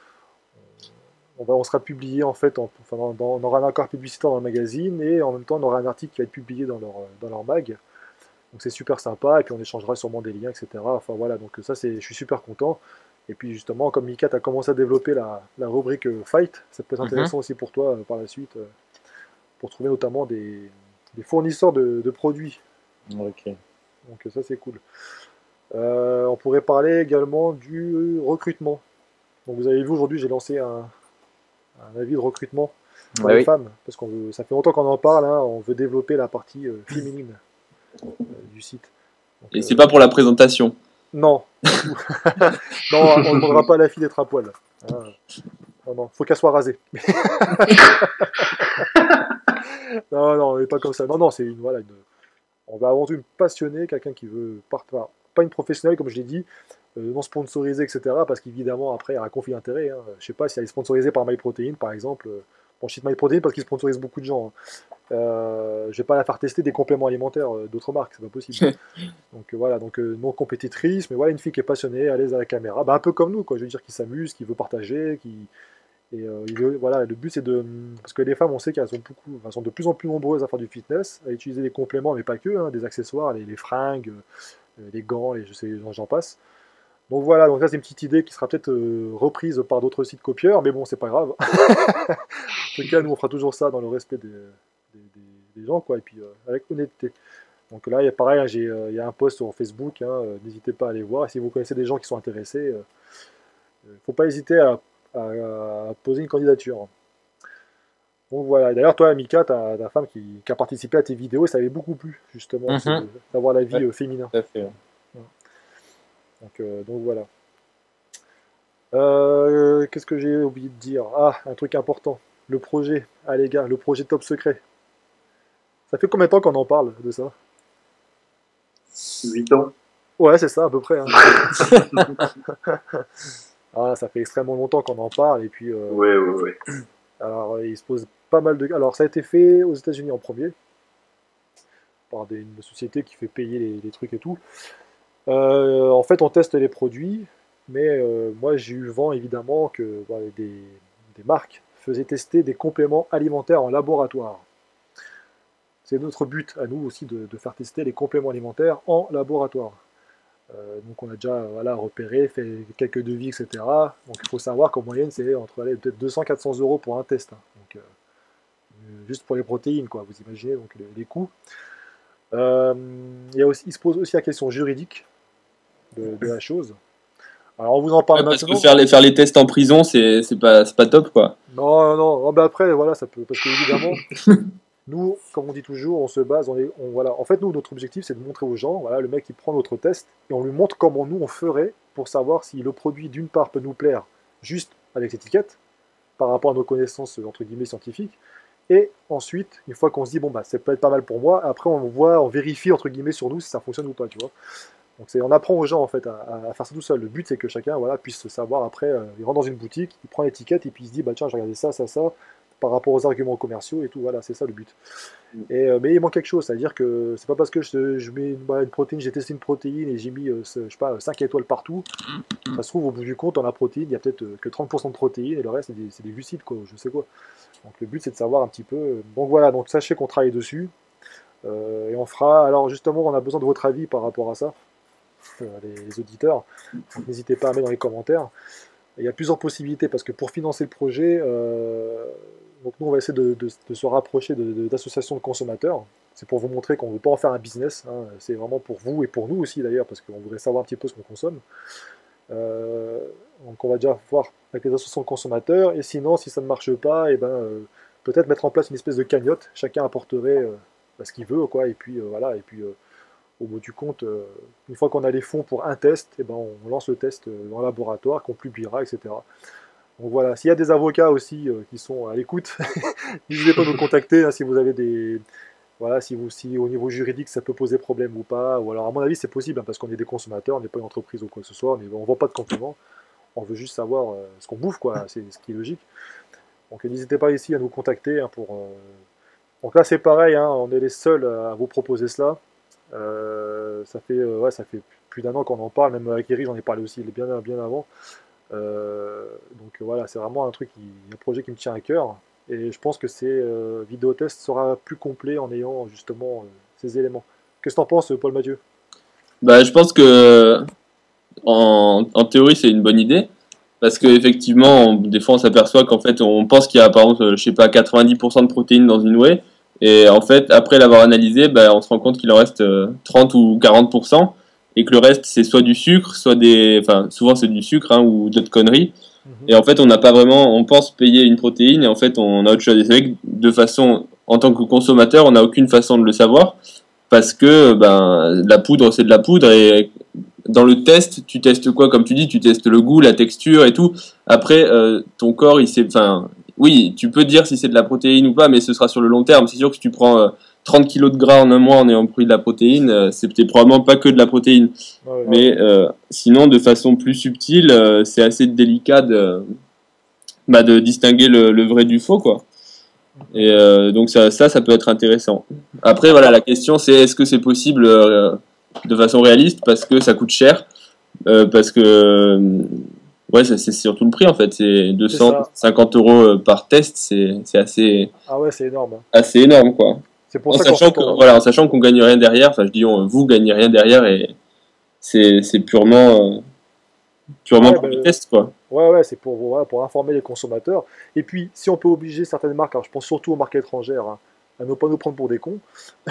on sera publié en fait, on aura un accord publicitaire dans le magazine, et en même temps on aura un article qui va être publié dans leur mag, donc c'est super sympa, et puis on échangera sûrement des liens, etc. Enfin voilà, donc ça je suis super content. Et puis justement, comme Mika, tu as commencé à développer la rubrique Fight, ça peut être intéressant aussi pour toi par la suite, pour trouver notamment des fournisseurs de produits. Ok. Donc ça c'est cool. On pourrait parler également du recrutement. Donc vous avez vu, aujourd'hui j'ai lancé un avis de recrutement pour les femmes, parce ça fait longtemps qu'on en parle, hein, on veut développer la partie féminine du site. Donc, et c'est pas pour la présentation. Non. Non, on ne demandera pas à la fille d'être à poil. Non, faut qu'elle soit rasée. Non, on n'est pas comme ça. Non, c'est on va avant tout une passionnée, quelqu'un qui veut pas une professionnelle, comme je l'ai dit, non sponsorisée, etc. Parce qu'évidemment, après, il y a un conflit d'intérêt, hein. Je sais pas si elle est sponsorisée par MyProtein, par exemple. Bon, je cite MyProtein parce qu'ils sponsorisent beaucoup de gens, hein. Je vais pas la faire tester des compléments alimentaires d'autres marques, c'est pas possible. Donc voilà, non compétitrice, mais voilà, une fille qui est passionnée, à l'aise à la caméra, bah, un peu comme nous, quoi. Je veux dire, qui s'amuse, qui veut partager, Et voilà, le but c'est de. Parce que les femmes, on sait qu'elles sont sont de plus en plus nombreuses à faire du fitness, à utiliser des compléments, mais pas que, hein, des accessoires, les fringues, les gants, et je sais, j'en passe. Donc voilà, donc là c'est une petite idée qui sera peut-être reprise par d'autres sites copieurs, mais bon, c'est pas grave. En tout cas, nous on fera toujours ça dans le respect des gens, quoi, et puis avec honnêteté. Donc là, il y a pareil, hein, il y a un post sur Facebook, hein, n'hésitez pas à aller voir. Et si vous connaissez des gens qui sont intéressés, il ne faut pas hésiter à poser une candidature. Donc voilà, d'ailleurs, toi, Mika, ta femme qui a participé à tes vidéos, et ça avait beaucoup plu, justement, d'avoir la vie féminin. Tout à fait. Donc voilà. Qu'est-ce que j'ai oublié de dire? Ah, un truc important. Le projet. Ah les gars, le projet Top Secret. Ça fait combien de temps qu'on en parle de ça? 8 ans. Ouais, c'est ça, à peu près. Hein. Ah, ça fait extrêmement longtemps qu'on en parle. Et puis, Ouais. alors, il se pose pas mal de. Alors, ça a été fait aux États-Unis en premier, par une société qui fait payer les trucs et tout. En fait, on teste les produits, mais moi, j'ai eu vent évidemment que des marques faisaient tester des compléments alimentaires en laboratoire. C'est notre but à nous aussi de faire tester les compléments alimentaires en laboratoire. Donc on a déjà repéré, fait quelques devis, etc. Donc il faut savoir qu'en moyenne c'est entre peut-être 200-400 euros pour un test. Hein. Donc juste pour les protéines, quoi. Vous imaginez donc les coûts. Il se pose aussi la question juridique de la chose. Alors on vous en parle parce maintenant. que faire les tests en prison, c'est pas top, quoi. Non, ben après voilà, ça peut, parce que évidemment. Nous, comme on dit toujours, on se base, voilà. En fait, nous, notre objectif, c'est de montrer aux gens, voilà, le mec, il prend notre test et on lui montre comment nous, on ferait pour savoir si le produit, d'une part, peut nous plaire juste avec l'étiquette, par rapport à nos connaissances, entre guillemets, scientifiques, et ensuite, une fois qu'on se dit, bon, bah, ça peut être pas mal pour moi, après, on vérifie, entre guillemets, sur nous si ça fonctionne ou pas, tu vois. Donc, on apprend aux gens, en fait, à faire ça tout seul. Le but, c'est que chacun, voilà, puisse savoir, après, il rentre dans une boutique, il prend l'étiquette et puis il se dit, bah, tiens, j'ai regardé ça, par rapport aux arguments commerciaux et tout, voilà, c'est ça le but. Mais il manque quelque chose, c'est-à-dire que c'est pas parce que je mets une protéine, j'ai testé une protéine et j'ai mis, je sais pas, 5 étoiles partout, ça se trouve au bout du compte, dans la protéine, il y a peut-être que 30% de protéines et le reste, c'est des glucides, quoi, je sais quoi. Donc le but, c'est de savoir un petit peu. Donc voilà, donc sachez qu'on travaille dessus. Et on fera. Alors justement, on a besoin de votre avis par rapport à ça, les auditeurs. Donc n'hésitez pas à mettre dans les commentaires. Il y a plusieurs possibilités parce que pour financer le projet, donc nous on va essayer de se rapprocher d'associations de consommateurs. C'est pour vous montrer qu'on ne veut pas en faire un business, hein. C'est vraiment pour vous et pour nous aussi d'ailleurs, parce qu'on voudrait savoir un petit peu ce qu'on consomme. Donc on va déjà voir avec les associations de consommateurs, et sinon si ça ne marche pas, et peut-être mettre en place une espèce de cagnotte, chacun apporterait ce qu'il veut, quoi, et puis voilà, et puis au bout du compte, une fois qu'on a les fonds pour un test, on lance le test dans le laboratoire, qu'on publiera, etc. Donc voilà, s'il y a des avocats aussi qui sont à l'écoute, n'hésitez pas à nous contacter, hein, si vous avez des... Voilà, si au niveau juridique ça peut poser problème ou pas, ou alors à mon avis c'est possible, hein, parce qu'on est des consommateurs, on n'est pas une entreprise ou quoi que ce soit, on ne vend pas de compléments, on veut juste savoir ce qu'on bouffe, quoi, c'est ce qui est logique. Donc n'hésitez pas ici à nous contacter, hein, pour... Donc là c'est pareil, hein, on est les seuls à vous proposer cela. Ça fait plus d'un an qu'on en parle, même avec Eric j'en ai parlé aussi bien avant. Donc voilà, c'est vraiment un projet qui me tient à cœur. Et je pense que Vidéotest sera plus complet en ayant justement ces éléments. Qu'est-ce que t'en penses, Paul Mathieu? Bah, je pense que en théorie c'est une bonne idée, parce que effectivement des fois on s'aperçoit qu'en fait on pense qu'il y a par exemple je sais pas 90% de protéines dans une whey, et en fait après l'avoir analysé, on se rend compte qu'il en reste 30 ou 40%, et que le reste c'est soit du sucre, souvent c'est du sucre, hein, ou d'autres conneries. Et en fait, on n'a pas vraiment, on pense payer une protéine et en fait, on a autre chose. Et c'est vrai que de façon, en tant que consommateur, on n'a aucune façon de le savoir, parce que la poudre, c'est de la poudre, et dans le test, tu testes quoi? Comme tu dis, tu testes le goût, la texture et tout. Après, ton corps, oui, tu peux dire si c'est de la protéine ou pas, mais ce sera sur le long terme. C'est sûr que si tu prends 30 kilos de gras en un mois en ayant pris de la protéine, c'est peut-être probablement pas que de la protéine. Ouais. Mais sinon, de façon plus subtile, c'est assez délicat de distinguer le vrai du faux, quoi. Et donc ça peut être intéressant. Après, voilà, la question c'est est-ce que c'est possible de façon réaliste, parce que ça coûte cher, parce que Ouais, c'est surtout le prix en fait. C'est C'est 250 euros par test, c'est assez, Ah ouais, c'est énorme, hein. assez énorme quoi. C'est pour En ça qu'en sachant fait, que, voilà, en sachant qu'on gagne rien derrière, enfin je dis vous gagnez rien derrière et c'est purement ouais, pour le test quoi. ouais, c'est voilà, pour informer les consommateurs. Et puis, si on peut obliger certaines marques, alors je pense surtout aux marques étrangères, hein, à ne pas nous prendre pour des cons,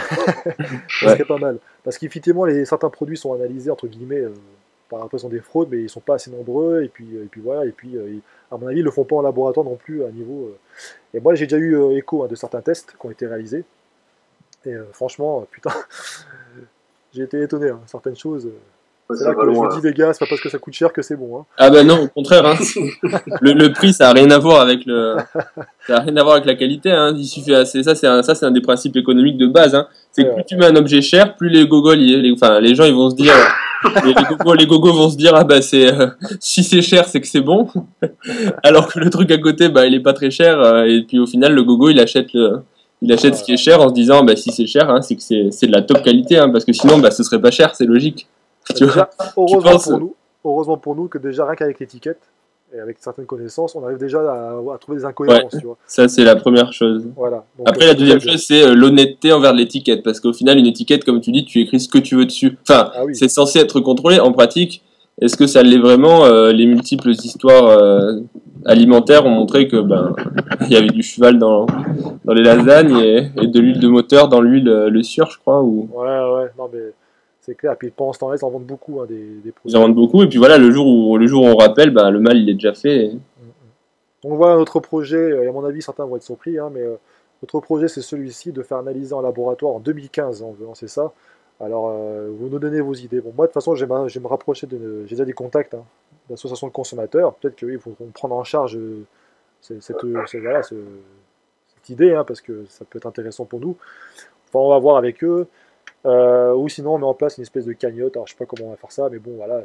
ça Ouais. serait pas mal. Parce qu'effectivement, certains produits sont analysés, entre guillemets, par l'impression des fraudes, mais ils sont pas assez nombreux. Et puis voilà, à mon avis, ils le font pas en laboratoire non plus à niveau. Et moi, j'ai déjà eu écho, hein, de certains tests qui ont été réalisés. Et franchement, putain, j'ai été étonné, hein, certaines choses. Ouais, C'est ça là va que je vous loin. dis, les gars, c'est pas parce que ça coûte cher que c'est bon, hein. Ah ben non, au contraire, hein. Le prix ça a rien à voir avec ça a rien à voir avec la qualité, hein. Il suffit, ça c'est un des principes économiques de base, hein. C'est que plus tu mets un objet cher, plus les gogoles, enfin les gens ils vont se dire, les gogos vont se dire ah bah si c'est cher c'est que c'est bon, alors que le truc à côté bah il est pas très cher et puis au final le gogo il achète ce qui est cher en se disant bah si c'est cher hein, c'est que c'est de la top qualité hein, parce que sinon bah ce serait pas cher, c'est logique. Tu vois, Déjà, tu penses heureusement pour nous que déjà rien qu'avec l'étiquette et avec certaines connaissances, on arrive déjà à trouver des ouais, incohérences, tu vois. ça c'est la première chose. Voilà. Donc, Après, la ça nous deuxième aide. chose, c'est l'honnêteté envers l'étiquette. Parce qu'au final, une étiquette, comme tu dis, tu écris ce que tu veux dessus. Enfin, Ah oui. c'est censé être contrôlé. En pratique, est-ce que ça l'est vraiment Les multiples histoires alimentaires ont montré que il y avait du cheval dans les lasagnes et de l'huile de moteur dans l'huile le sur, je crois. Ou Ouais, non mais c'est clair. Puis pendant ce temps-là, ils en vendent beaucoup, hein, des ils en produits. vendent beaucoup. Et puis voilà, le jour où on rappelle, le mal, il est déjà fait. Donc voilà notre projet, et à mon avis certains vont être surpris, hein, mais notre projet c'est celui-ci de faire analyser en laboratoire en 2015, on veut lancer ça. Alors vous nous donnez vos idées. Bon moi de toute façon je vais me rapprocher j'ai déjà des contacts, hein, d'associations de consommateurs, peut-être qu'ils voudront prendre en charge voilà, cette idée, hein, parce que ça peut être intéressant pour nous. Enfin on va voir avec eux. Ou sinon on met en place une espèce de cagnotte, alors je sais pas comment on va faire ça, mais bon voilà,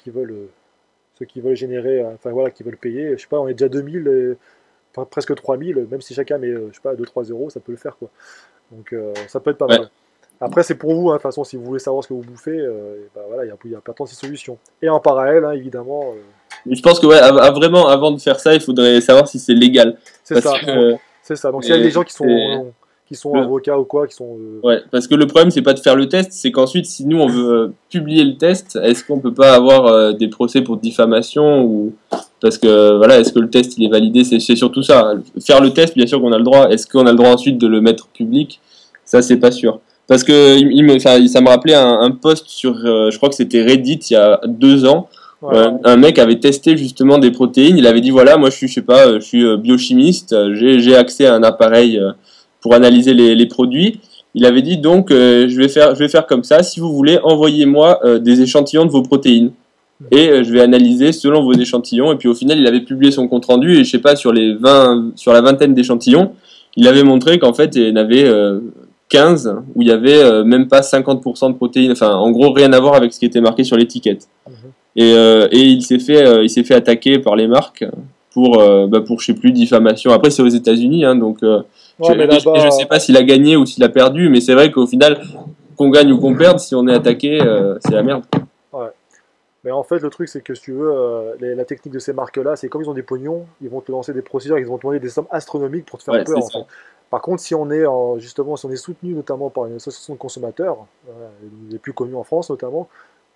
ceux qui veulent générer, enfin voilà, qui veulent payer, je sais pas, on est déjà 2000, enfin, presque 3000, même si chacun met, je sais pas, 2-3 euros, ça peut le faire quoi. Donc ça peut être pas Ouais. mal. Après c'est pour vous, hein, de toute façon, si vous voulez savoir ce que vous bouffez, et bah, voilà, il y a plein de solutions. Et en parallèle, hein, évidemment, Mais je pense que ouais, vraiment, avant de faire ça, il faudrait savoir si c'est légal. c'est ça. Parce que C'est ça. Donc s'il y a des gens qui sont le- avocats ou quoi, qui sont... ouais, parce que le problème, c'est pas de faire le test, c'est qu'ensuite, si nous on veut publier le test, est-ce qu'on peut pas avoir des procès pour diffamation ou parce que voilà, est-ce que le test il est validé, c'est surtout ça. Faire le test, bien sûr qu'on a le droit. Est-ce qu'on a le droit ensuite de le mettre public? Ça, c'est pas sûr. Parce que ça me rappelait un post sur, je crois que c'était Reddit il y a 2 ans. Voilà. Un mec avait testé justement des protéines. Il avait dit voilà, moi je suis, je sais pas, je suis biochimiste, j'ai accès à un appareil pour analyser les produits. Il avait dit donc je vais faire comme ça. Si vous voulez, envoyez-moi des échantillons de vos protéines et je vais analyser selon vos échantillons. Et puis au final, il avait publié son compte rendu et je sais pas sur sur la vingtaine d'échantillons, il avait montré qu'en fait il y en avait 15 où il y avait même pas 50% de protéines. Enfin, en gros, rien à voir avec ce qui était marqué sur l'étiquette. Mhm. Et il s'est fait attaquer par les marques pour je sais plus diffamation. Après c'est aux États-Unis, hein, donc Ouais, mais je là-bas, sais pas s'il a gagné ou s'il a perdu, mais c'est vrai qu'au final qu'on gagne ou qu'on perde, si on est attaqué, c'est la merde. ouais. Mais en fait, le truc, c'est que si tu veux, la technique de ces marques-là, c'est comme ils ont des pognons, ils vont te lancer des procédures, ils vont te demander des sommes astronomiques pour te faire Ouais, peur, c'est en ça. fait. Par contre, si on est justement, si on est soutenu notamment par une association de consommateurs, les plus connus en France notamment,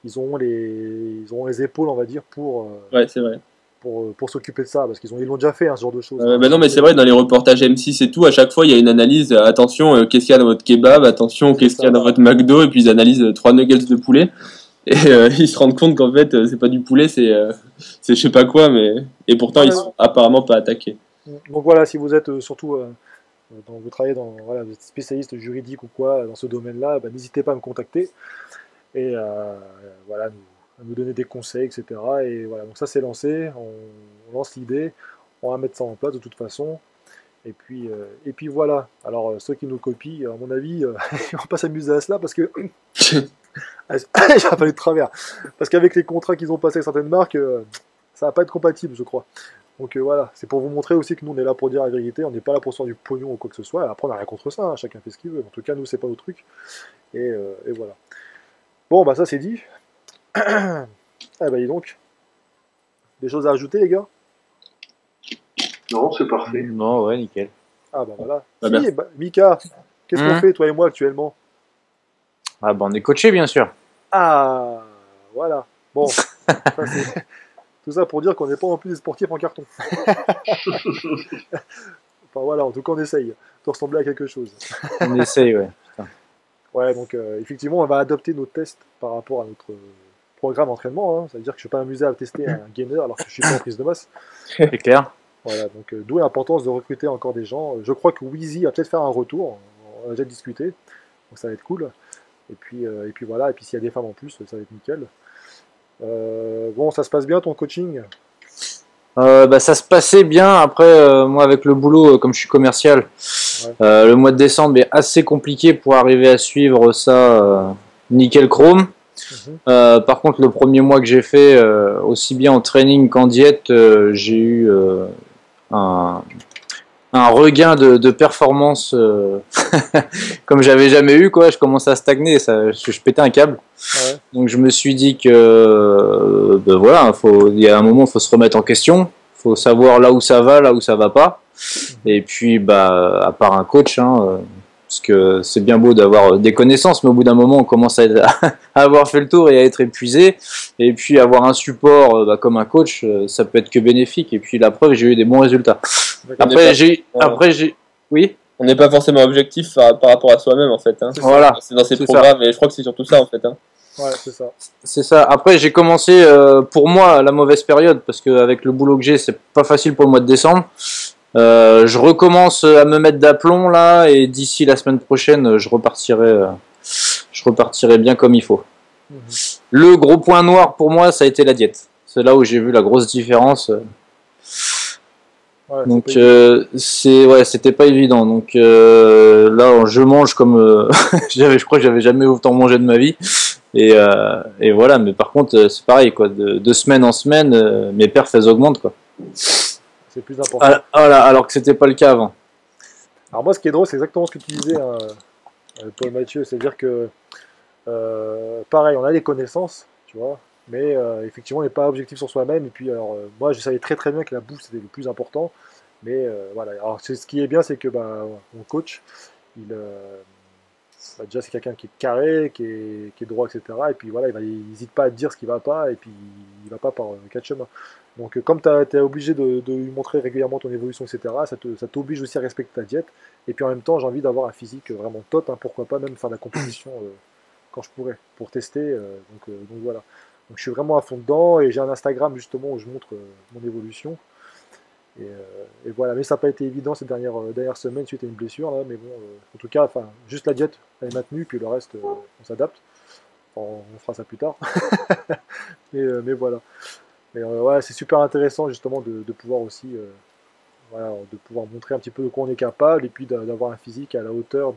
ils auront les épaules, on va dire, Ouais, c'est vrai. pour s'occuper de ça, parce ils l'ont déjà fait, hein, ce genre de choses, hein. Non, mais c'est vrai, dans les reportages M6 et tout, à chaque fois, il y a une analyse. Attention, qu'est-ce qu'il y a dans votre kebab? Attention, C'est qu'est-ce qu'il y a ça. dans votre McDo? Et puis ils analysent 3 nuggets de poulet. Et ils se rendent compte qu'en fait, c'est pas du poulet, c'est je sais pas quoi, mais et pourtant Non, ils mais sont apparemment pas attaqués. donc voilà, si vous êtes surtout, vous travaillez voilà, vous êtes spécialiste juridique ou quoi dans ce domaine-là, bah, n'hésitez pas à me contacter et voilà, à nous donner des conseils, etc. Et voilà, donc ça c'est lancé, on lance l'idée, on va mettre ça en place de toute façon. Et puis voilà. Alors ceux qui nous copient, à mon avis, ils vont pas s'amuser à cela parce que il va fallu de travers. Parce qu'avec les contrats qu'ils ont passés avec certaines marques, ça va pas être compatible, je crois. Donc voilà, c'est pour vous montrer aussi que nous on est là pour dire la vérité, on n'est pas là pour se faire du pognon ou quoi que ce soit. Après on n'a rien contre ça, hein, chacun fait ce qu'il veut. En tout cas nous c'est pas nos trucs. Et voilà. Bon bah ça c'est dit. Ah bah dis donc. Des choses à ajouter, les gars? Non, c'est parfait. Non, ouais, nickel. Ah bah voilà. Bah, Si, merci. bah, Mika, qu'est-ce qu'on fait, toi et moi, actuellement? Ah, bah, on est coaché, bien sûr. Ah, voilà. Bon, ça, tout ça pour dire qu'on n'est pas non plus des sportifs en carton. Enfin voilà, en tout cas, on essaye de ressembler à quelque chose. On essaye, ouais. Ouais, donc effectivement, on va adopter nos tests par rapport à notre programme d'entraînement. Hein. C'est-à-dire que je ne vais pas m'amuser à tester un gainer alors que je suis pas en prise de masse. C'est clair. Voilà, donc d'où l'importance de recruter encore des gens. Je crois que Wheezy va peut-être faire un retour. On a déjà discuté, donc ça va être cool. Et puis voilà, et puis s'il y a des femmes en plus, ça va être nickel. Bon, ça se passe bien ton coaching? Bah, ça se passait bien. Après, moi, avec le boulot, comme je suis commercial, le mois de décembre est assez compliqué pour arriver à suivre ça nickel chrome. Par contre, le premier mois que j'ai fait, aussi bien en training qu'en diète, j'ai eu un regain de performance comme j'avais jamais eu, quoi. Je commençais à stagner, je pétais un câble. Ouais. Donc je me suis dit que ben voilà, il y a un moment, il faut se remettre en question, faut savoir là où ça va pas. Et puis bah à part un coach, hein, parce que c'est bien beau d'avoir des connaissances, mais au bout d'un moment, on commence à avoir fait le tour et à être épuisé. Et puis avoir un support comme un coach, ça peut être que bénéfique. Et puis la preuve, j'ai eu des bons résultats. Après j'ai oui. On n'est pas forcément objectif par rapport à soi-même en fait. Hein. Voilà. C'est dans ces programmes, et je crois que c'est surtout ça en fait. Hein. Ouais, c'est ça. C'est ça. Après, j'ai commencé pour moi la mauvaise période parce qu'avec le boulot que j'ai, c'est pas facile pour le mois de décembre. Je recommence à me mettre d'aplomb là et d'ici la semaine prochaine, je repartirai bien comme il faut. Le gros point noir pour moi, ça a été la diète. C'est là où j'ai vu la grosse différence. Ouais, Donc c'était pas évident. Donc là, je mange comme je crois que j'avais jamais autant mangé de ma vie. Et voilà. Mais par contre, c'est pareil quoi. De semaine en semaine, mes perfs elles augmentent quoi. C'est plus important. Voilà, alors que c'était pas le cas avant. Alors moi, ce qui est drôle, c'est exactement ce que tu disais, hein, Paul Mathieu. C'est-à-dire que pareil, on a des connaissances, tu vois, mais effectivement, on n'est pas objectif sur soi-même. Et puis, alors, moi, je savais très très bien que la bouffe c'était le plus important, mais voilà. Alors, ce qui est bien, c'est que mon coach, déjà, c'est quelqu'un qui est carré, qui est droit, etc. Et puis voilà, il n'hésite pas à te dire ce qui va pas, et puis il va pas par quatre chemins. Donc, comme tu es obligé de lui montrer régulièrement ton évolution, etc., ça t'oblige aussi à respecter ta diète. Et puis en même temps, j'ai envie d'avoir un physique vraiment top, hein, pourquoi pas même faire de la compétition quand je pourrais, pour tester. Donc voilà. Donc je suis vraiment à fond dedans et j'ai un Instagram justement où je montre mon évolution. Et voilà, mais ça n'a pas été évident ces dernières semaines suite à une blessure, là, mais bon, en tout cas, juste la diète elle est maintenue, puis le reste, on s'adapte. On fera ça plus tard. mais voilà. Mais ouais, c'est super intéressant justement de pouvoir aussi voilà, de pouvoir montrer un petit peu de quoi on est capable et puis d'avoir un physique à la hauteur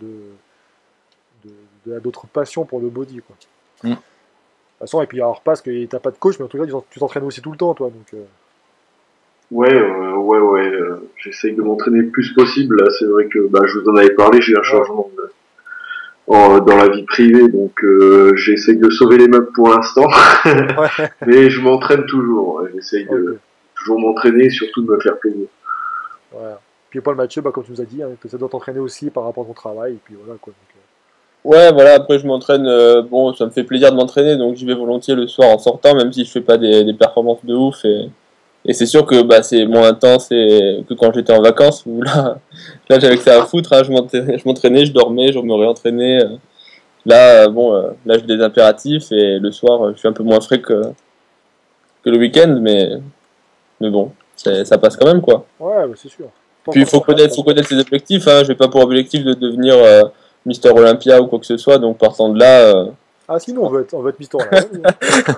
de d'autres passions pour le body quoi. De toute façon, et puis alors pas parce que t'as pas de coach, mais en tout cas tu t'entraînes aussi tout le temps toi donc. Ouais, j'essaye de m'entraîner le plus possible. Là, c'est vrai que je vous en avais parlé, j'ai eu un changement dans la vie privée, donc j'essaye de sauver les meubles pour l'instant. Mais je m'entraîne toujours. Ouais. J'essaye de toujours m'entraîner et surtout de me faire plaisir. Voilà. Puis Paul Mathieu, comme tu nous as dit, hein, ça doit t'entraîner aussi par rapport à ton travail, et puis voilà quoi. Donc, ouais, voilà, après je m'entraîne, bon, ça me fait plaisir de m'entraîner, donc j'y vais volontiers le soir en sortant, même si je fais pas des performances de ouf, et c'est sûr que c'est moins intense que quand j'étais en vacances, où là j'avais que ça à foutre, hein, je m'entraînais, je dormais, je me réentraînais. Là, là j'ai des impératifs, et le soir je suis un peu moins frais que le week-end, mais bon, ça passe quand même, quoi. Ouais, c'est sûr. Puis il faut connaître ses objectifs, hein, j'ai pas pour objectif de devenir Mister Olympia ou quoi que ce soit, donc partant de là... Ah sinon on veut être Mister Olympia.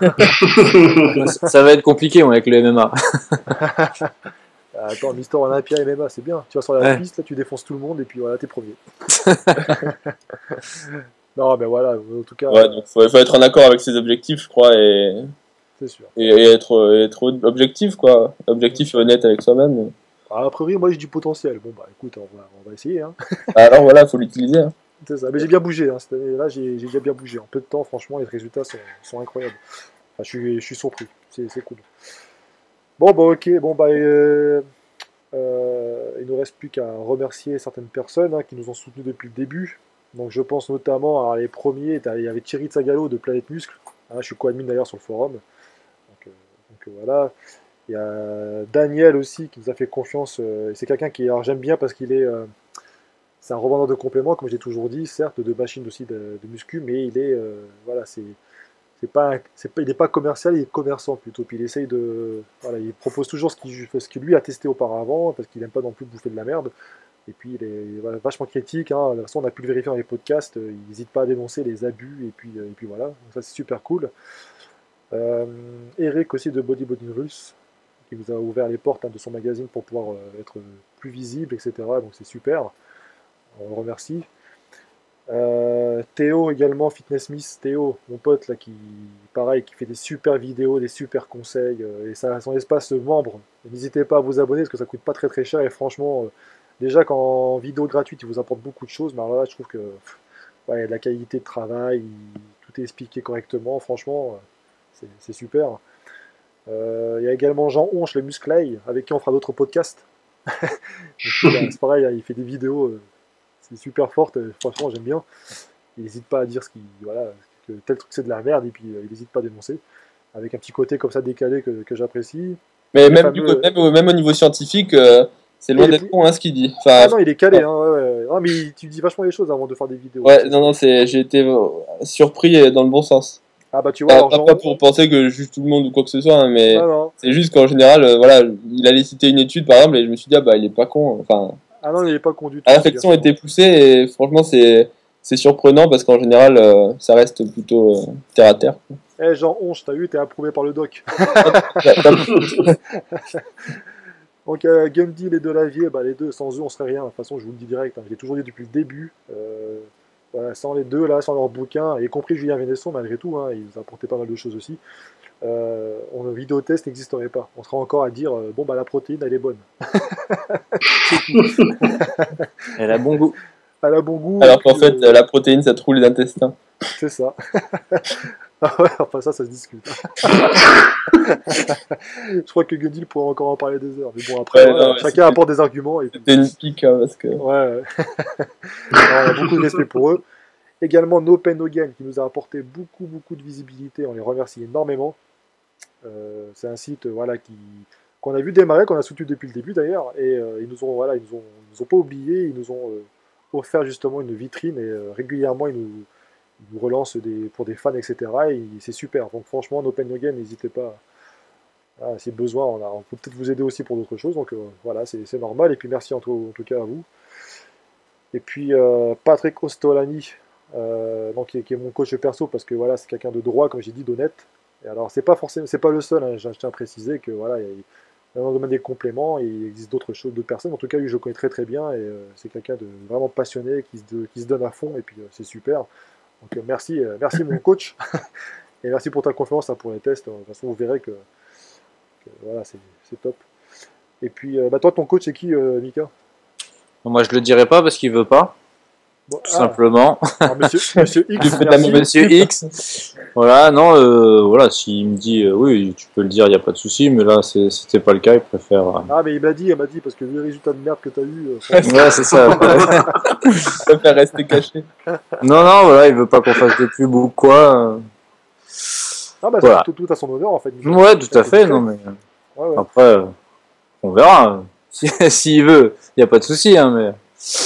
Ça va être compliqué avec le MMA. Attends, Mister Olympia MMA, c'est bien. Tu vas sur la piste, là, tu défonces tout le monde et puis voilà, t'es premier. Non, mais voilà, en tout cas... Ouais, donc faut être en accord avec ses objectifs, je crois, c'est sûr. Et être objectif, quoi. Objectif et honnête avec soi-même. A priori, moi j'ai du potentiel. Bon, écoute, on va essayer. Hein. Alors voilà, faut l'utiliser. Hein. C'est ça. Mais j'ai bien bougé. Hein. Cette année-là, j'ai déjà bien bougé. En peu de temps, franchement, les résultats sont incroyables. Enfin, je suis surpris. C'est cool. Bon, bah ok, bon, bah, il ne reste plus qu'à remercier certaines personnes qui nous ont soutenus depuis le début. Donc je pense notamment à les premiers, il y avait Thierry Tsagalo de Planète Muscle. Je suis co-admin d'ailleurs sur le forum. Voilà. Il y a Daniel aussi qui nous a fait confiance. Et c'est quelqu'un qui, alors j'aime bien parce qu'il est, c'est un revendeur de compléments, comme j'ai toujours dit, certes, de machines aussi de muscu, mais il est, voilà, il n'est pas commercial, il est commerçant plutôt. Puis il essaye voilà, il propose toujours ce qu'il lui a testé auparavant, parce qu'il n'aime pas non plus bouffer de la merde. Et puis il est voilà, vachement critique. De toute façon, on a pu le vérifier dans les podcasts. Il n'hésite pas à dénoncer les abus. Et puis voilà. Donc ça, c'est super cool. Eric aussi de Bodybuilding Russe, qui nous a ouvert les portes de son magazine pour pouvoir être plus visible, etc. Donc c'est super. On le remercie. Théo également, Fitness Miss, Théo, mon pote là, qui pareil, qui fait des super vidéos, des super conseils, et ça a son espace membre. N'hésitez pas à vous abonner parce que ça coûte pas très très cher et franchement, déjà qu'en vidéo gratuite, il vous apporte beaucoup de choses, mais alors là, je trouve que ouais, il y a de la qualité de travail, tout est expliqué correctement, franchement, c'est super. Il y a également Jean Honche, le Musclay, avec qui on fera d'autres podcasts. C'est pareil, il fait des vidéos. C'est super forte, franchement j'aime bien. Il n'hésite pas à dire voilà, que tel truc c'est de la merde et puis il n'hésite pas à dénoncer. Avec un petit côté comme ça décalé que j'apprécie. Mais Le même, fameux- même au niveau scientifique, c'est loin il est d'être plus- con ce qu'il dit. Ah Enfin, non, il est calé, hein, ouais, ouais. Non, mais tu dis vachement les choses avant de faire des vidéos. ouais, non, non, j'ai été surpris dans le bon sens. Ah bah tu vois, alors Jean. Pas pour penser que je juge tout le monde ou quoi que ce soit, mais Non, non. c'est juste qu'en général, voilà, il allait citer une étude par exemple, et je me suis dit, ah bah il est pas con. Enfin, Ah non, il est pas con du tout. la ce réflexion garçon. était poussée et franchement, c'est surprenant parce qu'en général, ça reste plutôt terre à terre. Eh Jean Honche, t'as vu, t'es approuvé par le doc. Donc Gundy et Delavier, bah, les deux, sans eux on serait rien. De toute façon, je vous le dis direct, je l'ai toujours dit depuis le début. Voilà, sans les deux, là, sans leur bouquin, y compris Julien Vénesson, malgré tout, il nous a apporté pas mal de choses aussi. Le vidéotest n'existerait pas. On serait encore à dire, bon, bah la protéine, elle est bonne. Elle a bon goût. Elle a bon goût. Alors et qu'en puis, fait, la protéine, ça trouve les intestins. c'est ça. Ah ouais, enfin ça se discute. Je crois que Gundy pourrait encore en parler des heures. Mais bon, après, Ouais, voilà, non, ouais, chacun apporte des arguments. Et puis, C'était une pique, parce que. ouais. Alors, on a beaucoup de respect pour eux. Également No Pain No Gain qui nous a apporté beaucoup beaucoup de visibilité. On les remercie énormément. C'est un site voilà qu'on a vu démarrer, qu'on a soutenu depuis le début d'ailleurs, et ils nous ont pas oublié, ils nous ont offert justement une vitrine et régulièrement ils nous relancent pour des fans, etc. Et c'est super. Donc franchement, No Pain No Gain, n'hésitez pas. Si besoin, on peut peut-être vous aider aussi pour d'autres choses. Donc voilà, c'est normal. Et puis merci en tout cas à vous. Et puis Patrick Ostolani, donc, qui est mon coach perso, parce que voilà, c'est quelqu'un de droit, comme j'ai dit, d'honnête. Et alors, c'est pas forcément, c'est pas le seul, je tiens à préciser que voilà, dans le domaine des compléments, il existe d'autres choses, d'autres personnes. En tout cas, lui, je le connais très très bien, et c'est quelqu'un de vraiment passionné, qui se donne à fond, et puis c'est super. Donc merci, merci mon coach, et merci pour ta confiance pour les tests. De toute façon, vous verrez que voilà, c'est top. Et puis, bah, toi, ton coach, c'est qui, Mika? Moi, je le dirai pas parce qu'il veut pas, Bon, tout simplement. alors, monsieur Il X, fait de la merci. mauvaise Monsieur X. Voilà, non, voilà, s'il me dit oui, tu peux le dire, il n'y a pas de souci, mais là, c'était pas le cas, il préfère. Ah, mais il m'a dit, parce que vu les résultats de merde que t'as eu, Ouais, c'est ça. Je préfère rester caché. Non, non, voilà, il veut pas qu'on fasse des pubs ou quoi. ah, bah, Voilà. tout à son honneur en fait. Ouais, tout à fait, non, mais Ouais, ouais. après, on verra. S'il veut, il n'y a pas de souci, hein, mais.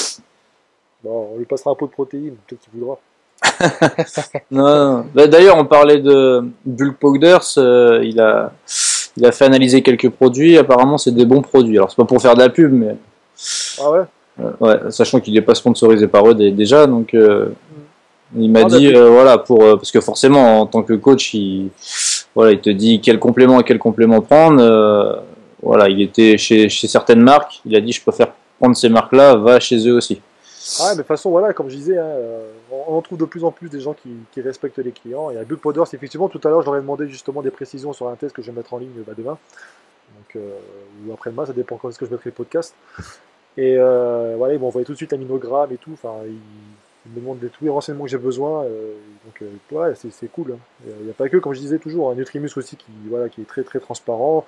Bon, on lui passera un pot de protéines, peut-être qu'il voudra. Non, non. Bah, d'ailleurs, on parlait de Bulk Powders, il a fait analyser quelques produits, apparemment, c'est des bons produits. Alors, c'est pas pour faire de la pub, mais. Ah ouais? Ouais, sachant qu'il n'est pas sponsorisé par eux déjà, donc il m'a Ah, dit d'accord. voilà parce que forcément en tant que coach il te dit quel complément prendre. Voilà, il était chez certaines marques, il a dit je préfère prendre ces marques-là, va chez eux aussi. Ah, mais de toute façon, voilà, comme je disais, on en trouve de plus en plus des gens qui respectent les clients. Et à Bulk Powders, effectivement, tout à l'heure, je leur ai demandé justement des précisions sur un test que je vais mettre en ligne demain. Donc, ou après-demain, ça dépend quand est-ce que je mettrai le podcast. Et voilà, ils m'ont envoyé tout de suite un minogramme et tout. Enfin, ils me demandent tous les renseignements que j'ai besoin. Donc, ouais, c'est cool. Il n'y a pas que, comme je disais toujours, un Nutrimus aussi voilà, qui est très très transparent.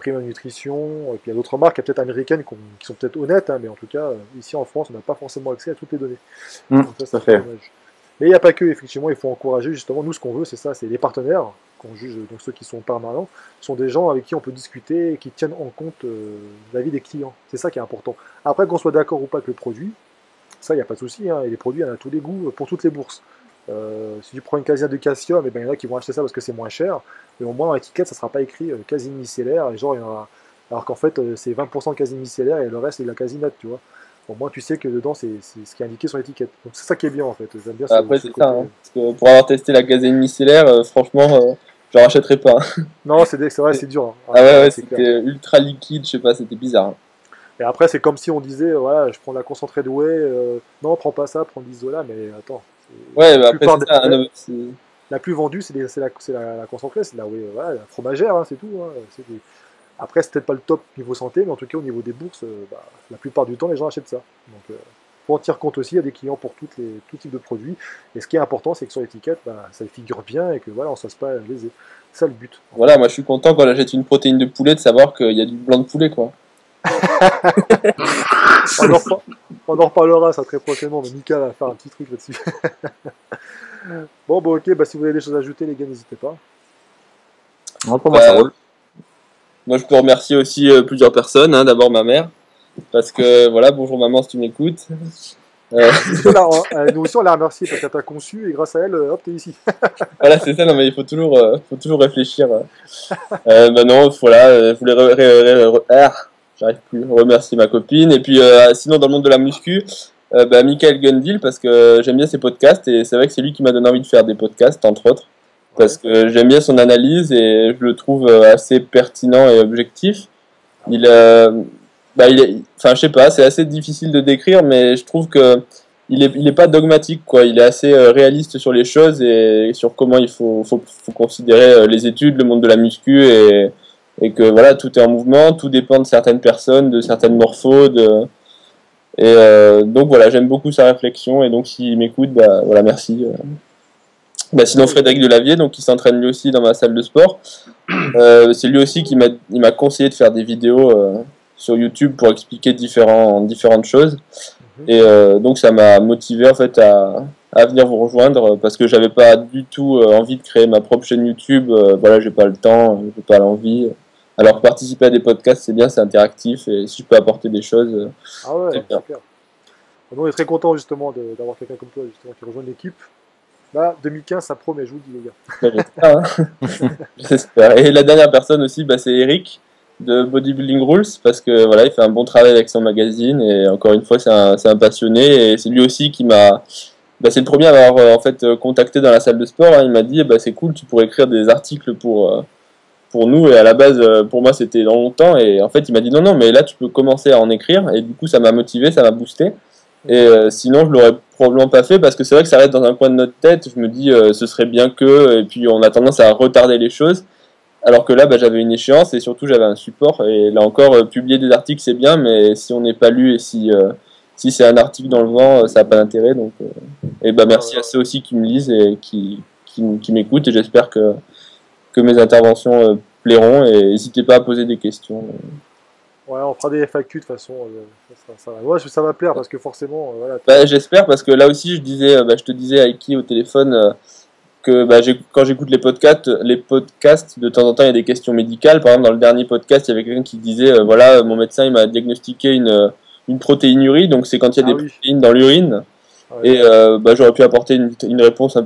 Prima Nutrition, et puis il y a d'autres marques, peut-être américaines qui sont peut-être honnêtes, hein, mais en tout cas, ici en France, on n'a pas forcément accès à toutes les données. Donc ça fait. dommage. Mais il n'y a pas que, effectivement, il faut encourager, justement, nous ce qu'on veut, c'est ça, c'est les partenaires, qu'on juge, donc ceux qui sont permanents, sont des gens avec qui on peut discuter et qui tiennent en compte l'avis des clients. C'est ça qui est important. Après, qu'on soit d'accord ou pas avec le produit, ça, il n'y a pas de souci, hein, et les produits, il y en a tous les goûts pour toutes les bourses. Si tu prends une caserne de Cassia, il y en a qui vont acheter ça parce que c'est moins cher, mais au moins dans l'étiquette, ça ne sera pas écrit casine micellaire, et genre, il y en aura, alors qu'en fait, c'est 20% casine micellaire et le reste, c'est de la casinate, tu vois. Au moins, tu sais que dedans, c'est ce qui est indiqué sur l'étiquette. Donc, c'est ça qui est bien, en fait. J'aime bien Après, c'est côté. ça, hein, parce que pour avoir testé la caserne micellaire, franchement, je rachèterais pas. Hein. Non, c'est vrai, c'est dur. Hein. Ah ouais, c'est c'était clair. ultra liquide, je sais pas, c'était bizarre. Hein. Et après, c'est comme si on disait, voilà, je prends la concentrée de whey, non, prends pas ça, prends de l'isola, mais attends. Ouais, La après, plupart c'est ça. la plus vendue, c'est la concentrée, c'est la whey, voilà, la fromagère, hein, c'est tout. Hein, Après, c'est peut-être pas le top niveau santé, mais en tout cas, au niveau des bourses, la plupart du temps, les gens achètent ça. Donc, faut en tenir compte aussi, il y a des clients pour tout type de produits. Et ce qui est important, c'est que sur l'étiquette, ça figure bien et que voilà, on ne se fasse pas léser. C'est ça le but. Voilà, moi je suis content quand j'achète une protéine de poulet de savoir qu'il y a du blanc de poulet, quoi. On en reparlera ça très prochainement, mais Mika va faire un petit truc là-dessus. Bon, ok, si vous avez des choses à ajouter, les gars, n'hésitez pas. Non, pour moi, ça roule. Moi, je peux remercier aussi plusieurs personnes. Hein. D'abord ma mère, parce que voilà, bonjour maman si tu m'écoutes. Nous aussi, on l'a remercié parce qu'elle t'a conçu et grâce à elle, hop, t'es ici. Voilà, c'est ça. Non, mais il faut toujours réfléchir. Non, voilà, je voulais j'arrive plus. Remercier ma copine et puis sinon dans le monde de la muscu, Michael Gundil parce que j'aime bien ses podcasts et c'est vrai que c'est lui qui m'a donné envie de faire des podcasts entre autres. Parce que j'aime bien son analyse et je le trouve assez pertinent et objectif. Enfin, je sais pas, c'est assez difficile de décrire, mais je trouve que il est pas dogmatique, quoi. Il est assez réaliste sur les choses et sur comment il faut considérer les études, le monde de la muscu et que voilà, tout est en mouvement, tout dépend de certaines personnes, de certaines morphos, donc voilà, j'aime beaucoup sa réflexion et donc s'il m'écoute, voilà, merci. Sinon Frédéric Delavier, donc qui s'entraîne lui aussi dans ma salle de sport. C'est lui aussi qui m'a conseillé de faire des vidéos sur YouTube pour expliquer différentes choses. Et donc ça m'a motivé en fait à venir vous rejoindre parce que j'avais pas du tout envie de créer ma propre chaîne YouTube. Voilà, j'ai pas le temps, j'ai pas l'envie. Alors participer à des podcasts c'est bien, c'est interactif et si je peux apporter des choses. Ah ouais, c'est clair. On est très content justement d'avoir quelqu'un comme toi justement qui rejoint l'équipe. Là, 2015, ça promet, je vous le dis, les gars. J'espère, hein. J'espère. Et la dernière personne aussi, c'est Eric de Bodybuilding Rules, parce que voilà, il fait un bon travail avec son magazine, et encore une fois, c'est un passionné, et c'est lui aussi qui m'a. C'est le premier à avoir en fait contacté dans la salle de sport. Hein. Il m'a dit, c'est cool, tu pourrais écrire des articles pour nous, et à la base, pour moi, c'était dans longtemps, et en fait, il m'a dit non, mais là, tu peux commencer à en écrire, et du coup, ça m'a motivé, ça m'a boosté. Et sinon, je l'aurais probablement pas fait parce que c'est vrai que ça reste dans un coin de notre tête. Je me dis, ce serait bien que, et puis on a tendance à retarder les choses. Alors que là, j'avais une échéance et surtout j'avais un support. Et là encore, publier des articles c'est bien, mais si on n'est pas lu et si c'est un article dans le vent, ça n'a pas d'intérêt. Donc, merci à ceux aussi qui me lisent et qui m'écoutent. Et j'espère que mes interventions plairont. Et n'hésitez pas à poser des questions. Ouais, on fera des FAQ de toute façon. Ça va plaire parce que forcément. Voilà, j'espère parce que là aussi, je te disais Aiki au téléphone que quand j'écoute les podcasts, de temps en temps, il y a des questions médicales. Par exemple, dans le dernier podcast, il y avait quelqu'un qui disait voilà, mon médecin il m'a diagnostiqué une protéinurie, donc c'est quand il y a des protéines dans l'urine. Ouais. Et j'aurais pu apporter une réponse un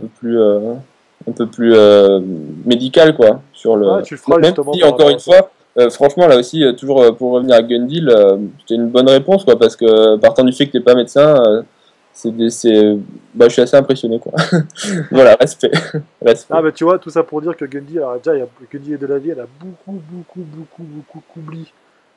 peu plus médicale, quoi. Sur le... tu le feras même si, encore une fois. Franchement, là aussi, toujours pour revenir à Gundil, c'était une bonne réponse, quoi, parce que partant du fait que t'es pas médecin, je suis assez impressionné, quoi. Voilà, respect. Ah, tu vois, tout ça pour dire que Gundil, alors déjà, Gundil et Delavier, elle a beaucoup oublié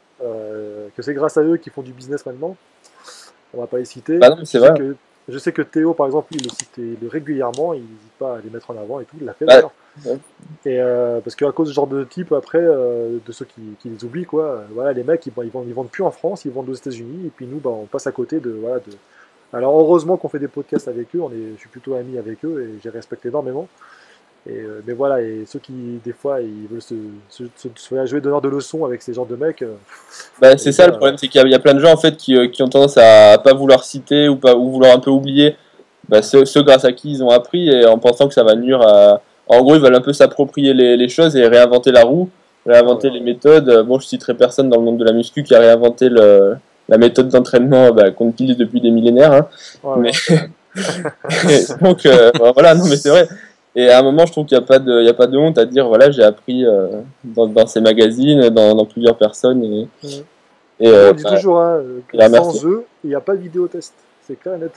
que c'est grâce à eux qu'ils font du business maintenant. On va pas les citer. Non, c'est vrai. Je sais que Théo, par exemple, il le cite régulièrement, il n'hésite pas à les mettre en avant et tout, il l'a fait d'ailleurs. Ouais. Et parce qu'à cause de ce genre de type, après, de ceux qui les oublient, quoi, voilà, les mecs, ils vendent plus en France, ils vendent aux États-Unis, et puis nous, on passe à côté de. Alors, heureusement qu'on fait des podcasts avec eux, je suis plutôt ami avec eux, et je les respecte énormément. Mais voilà, et ceux qui, des fois, ils veulent se la jouer donneur de leçons avec ces genres de mecs. Bah, c'est ça le problème, c'est qu'il y a plein de gens en fait qui ont tendance à pas vouloir citer ou vouloir un peu oublier ceux grâce à qui ils ont appris et en pensant que ça va nuire à. En gros, ils veulent un peu s'approprier les choses et réinventer la roue, réinventer les méthodes. Bon, je citerai personne dans le monde de la muscu qui a réinventé la méthode d'entraînement qu'on utilise depuis des millénaires. Hein. Mais... donc voilà, non mais c'est vrai. Et à un moment, je trouve qu'il n'y a pas de honte à dire voilà, j'ai appris dans ces magazines, dans plusieurs personnes. On dit toujours que sans eux, il n'y a pas de vidéo test. C'est clair et net.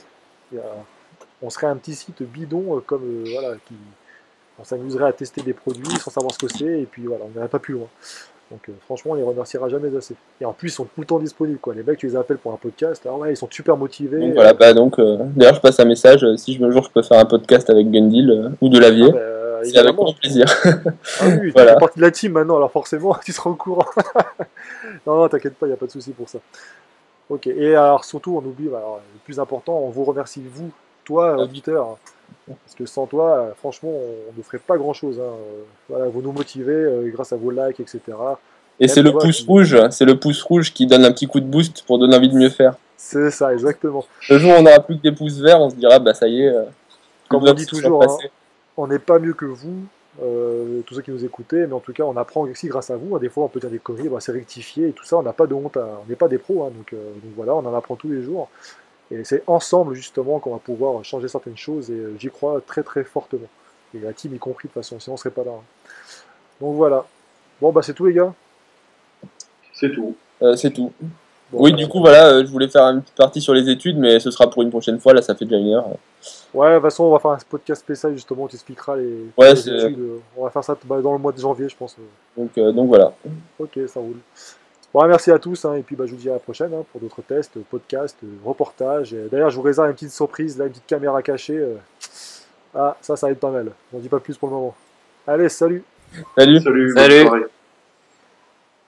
On serait un petit site bidon comme on s'amuserait à tester des produits sans savoir ce que c'est et puis voilà, on n'irait pas plus loin. Donc franchement, on les remerciera jamais assez. Et en plus, ils sont tout le temps disponibles, quoi. Les mecs, tu les appelles pour un podcast, alors ouais, ils sont super motivés. Donc voilà, d'ailleurs, je passe un message, si un jour je peux faire un podcast avec Gundil ou de Lavier, c'est avec grand plaisir. Ah oui, voilà. Tu fais partie de la team maintenant, alors forcément, tu seras au courant. Non, t'inquiète pas, il n'y a pas de souci pour ça. Ok, et alors surtout, on oublie, alors, le plus important, on vous remercie, vous, toi, auditeur. Parce que sans toi, franchement, on ne ferait pas grand-chose. Hein. Voilà, vous nous motivez grâce à vos likes, etc. Et c'est le pouce rouge qui donne un petit coup de boost pour donner envie de mieux faire. C'est ça, exactement. Le jour où on n'aura plus que des pouces verts, on se dira, bah ça y est. Comme on dit toujours, hein, on n'est pas mieux que vous, tous ceux qui nous écoutez, mais en tout cas, on apprend aussi grâce à vous. Des fois, on peut dire des conneries, c'est rectifié et tout ça. On n'a pas de honte, on n'est pas des pros, hein, donc voilà, on en apprend tous les jours. Et c'est ensemble, justement, qu'on va pouvoir changer certaines choses, et j'y crois très très fortement. Et la team y compris, de toute façon, sinon on serait pas là. Hein. Donc voilà. Bon, bah c'est tout, les gars. C'est tout. C'est tout. Bon, oui, du coup, voilà, je voulais faire une petite partie sur les études, mais ce sera pour une prochaine fois, là, ça fait déjà 1 heure. Ouais, de toute façon, on va faire un podcast spécial, justement, où tu expliqueras les études. On va faire ça dans le mois de janvier, je pense. Donc voilà. Ok, ça roule. Bon, merci à tous, hein, et puis je vous dis à la prochaine pour d'autres tests, podcasts, reportages. D'ailleurs, je vous réserve une petite surprise, là, une petite caméra cachée. Ça va être pas mal. On ne dit pas plus pour le moment. Allez, salut. Salut. Bonne soirée.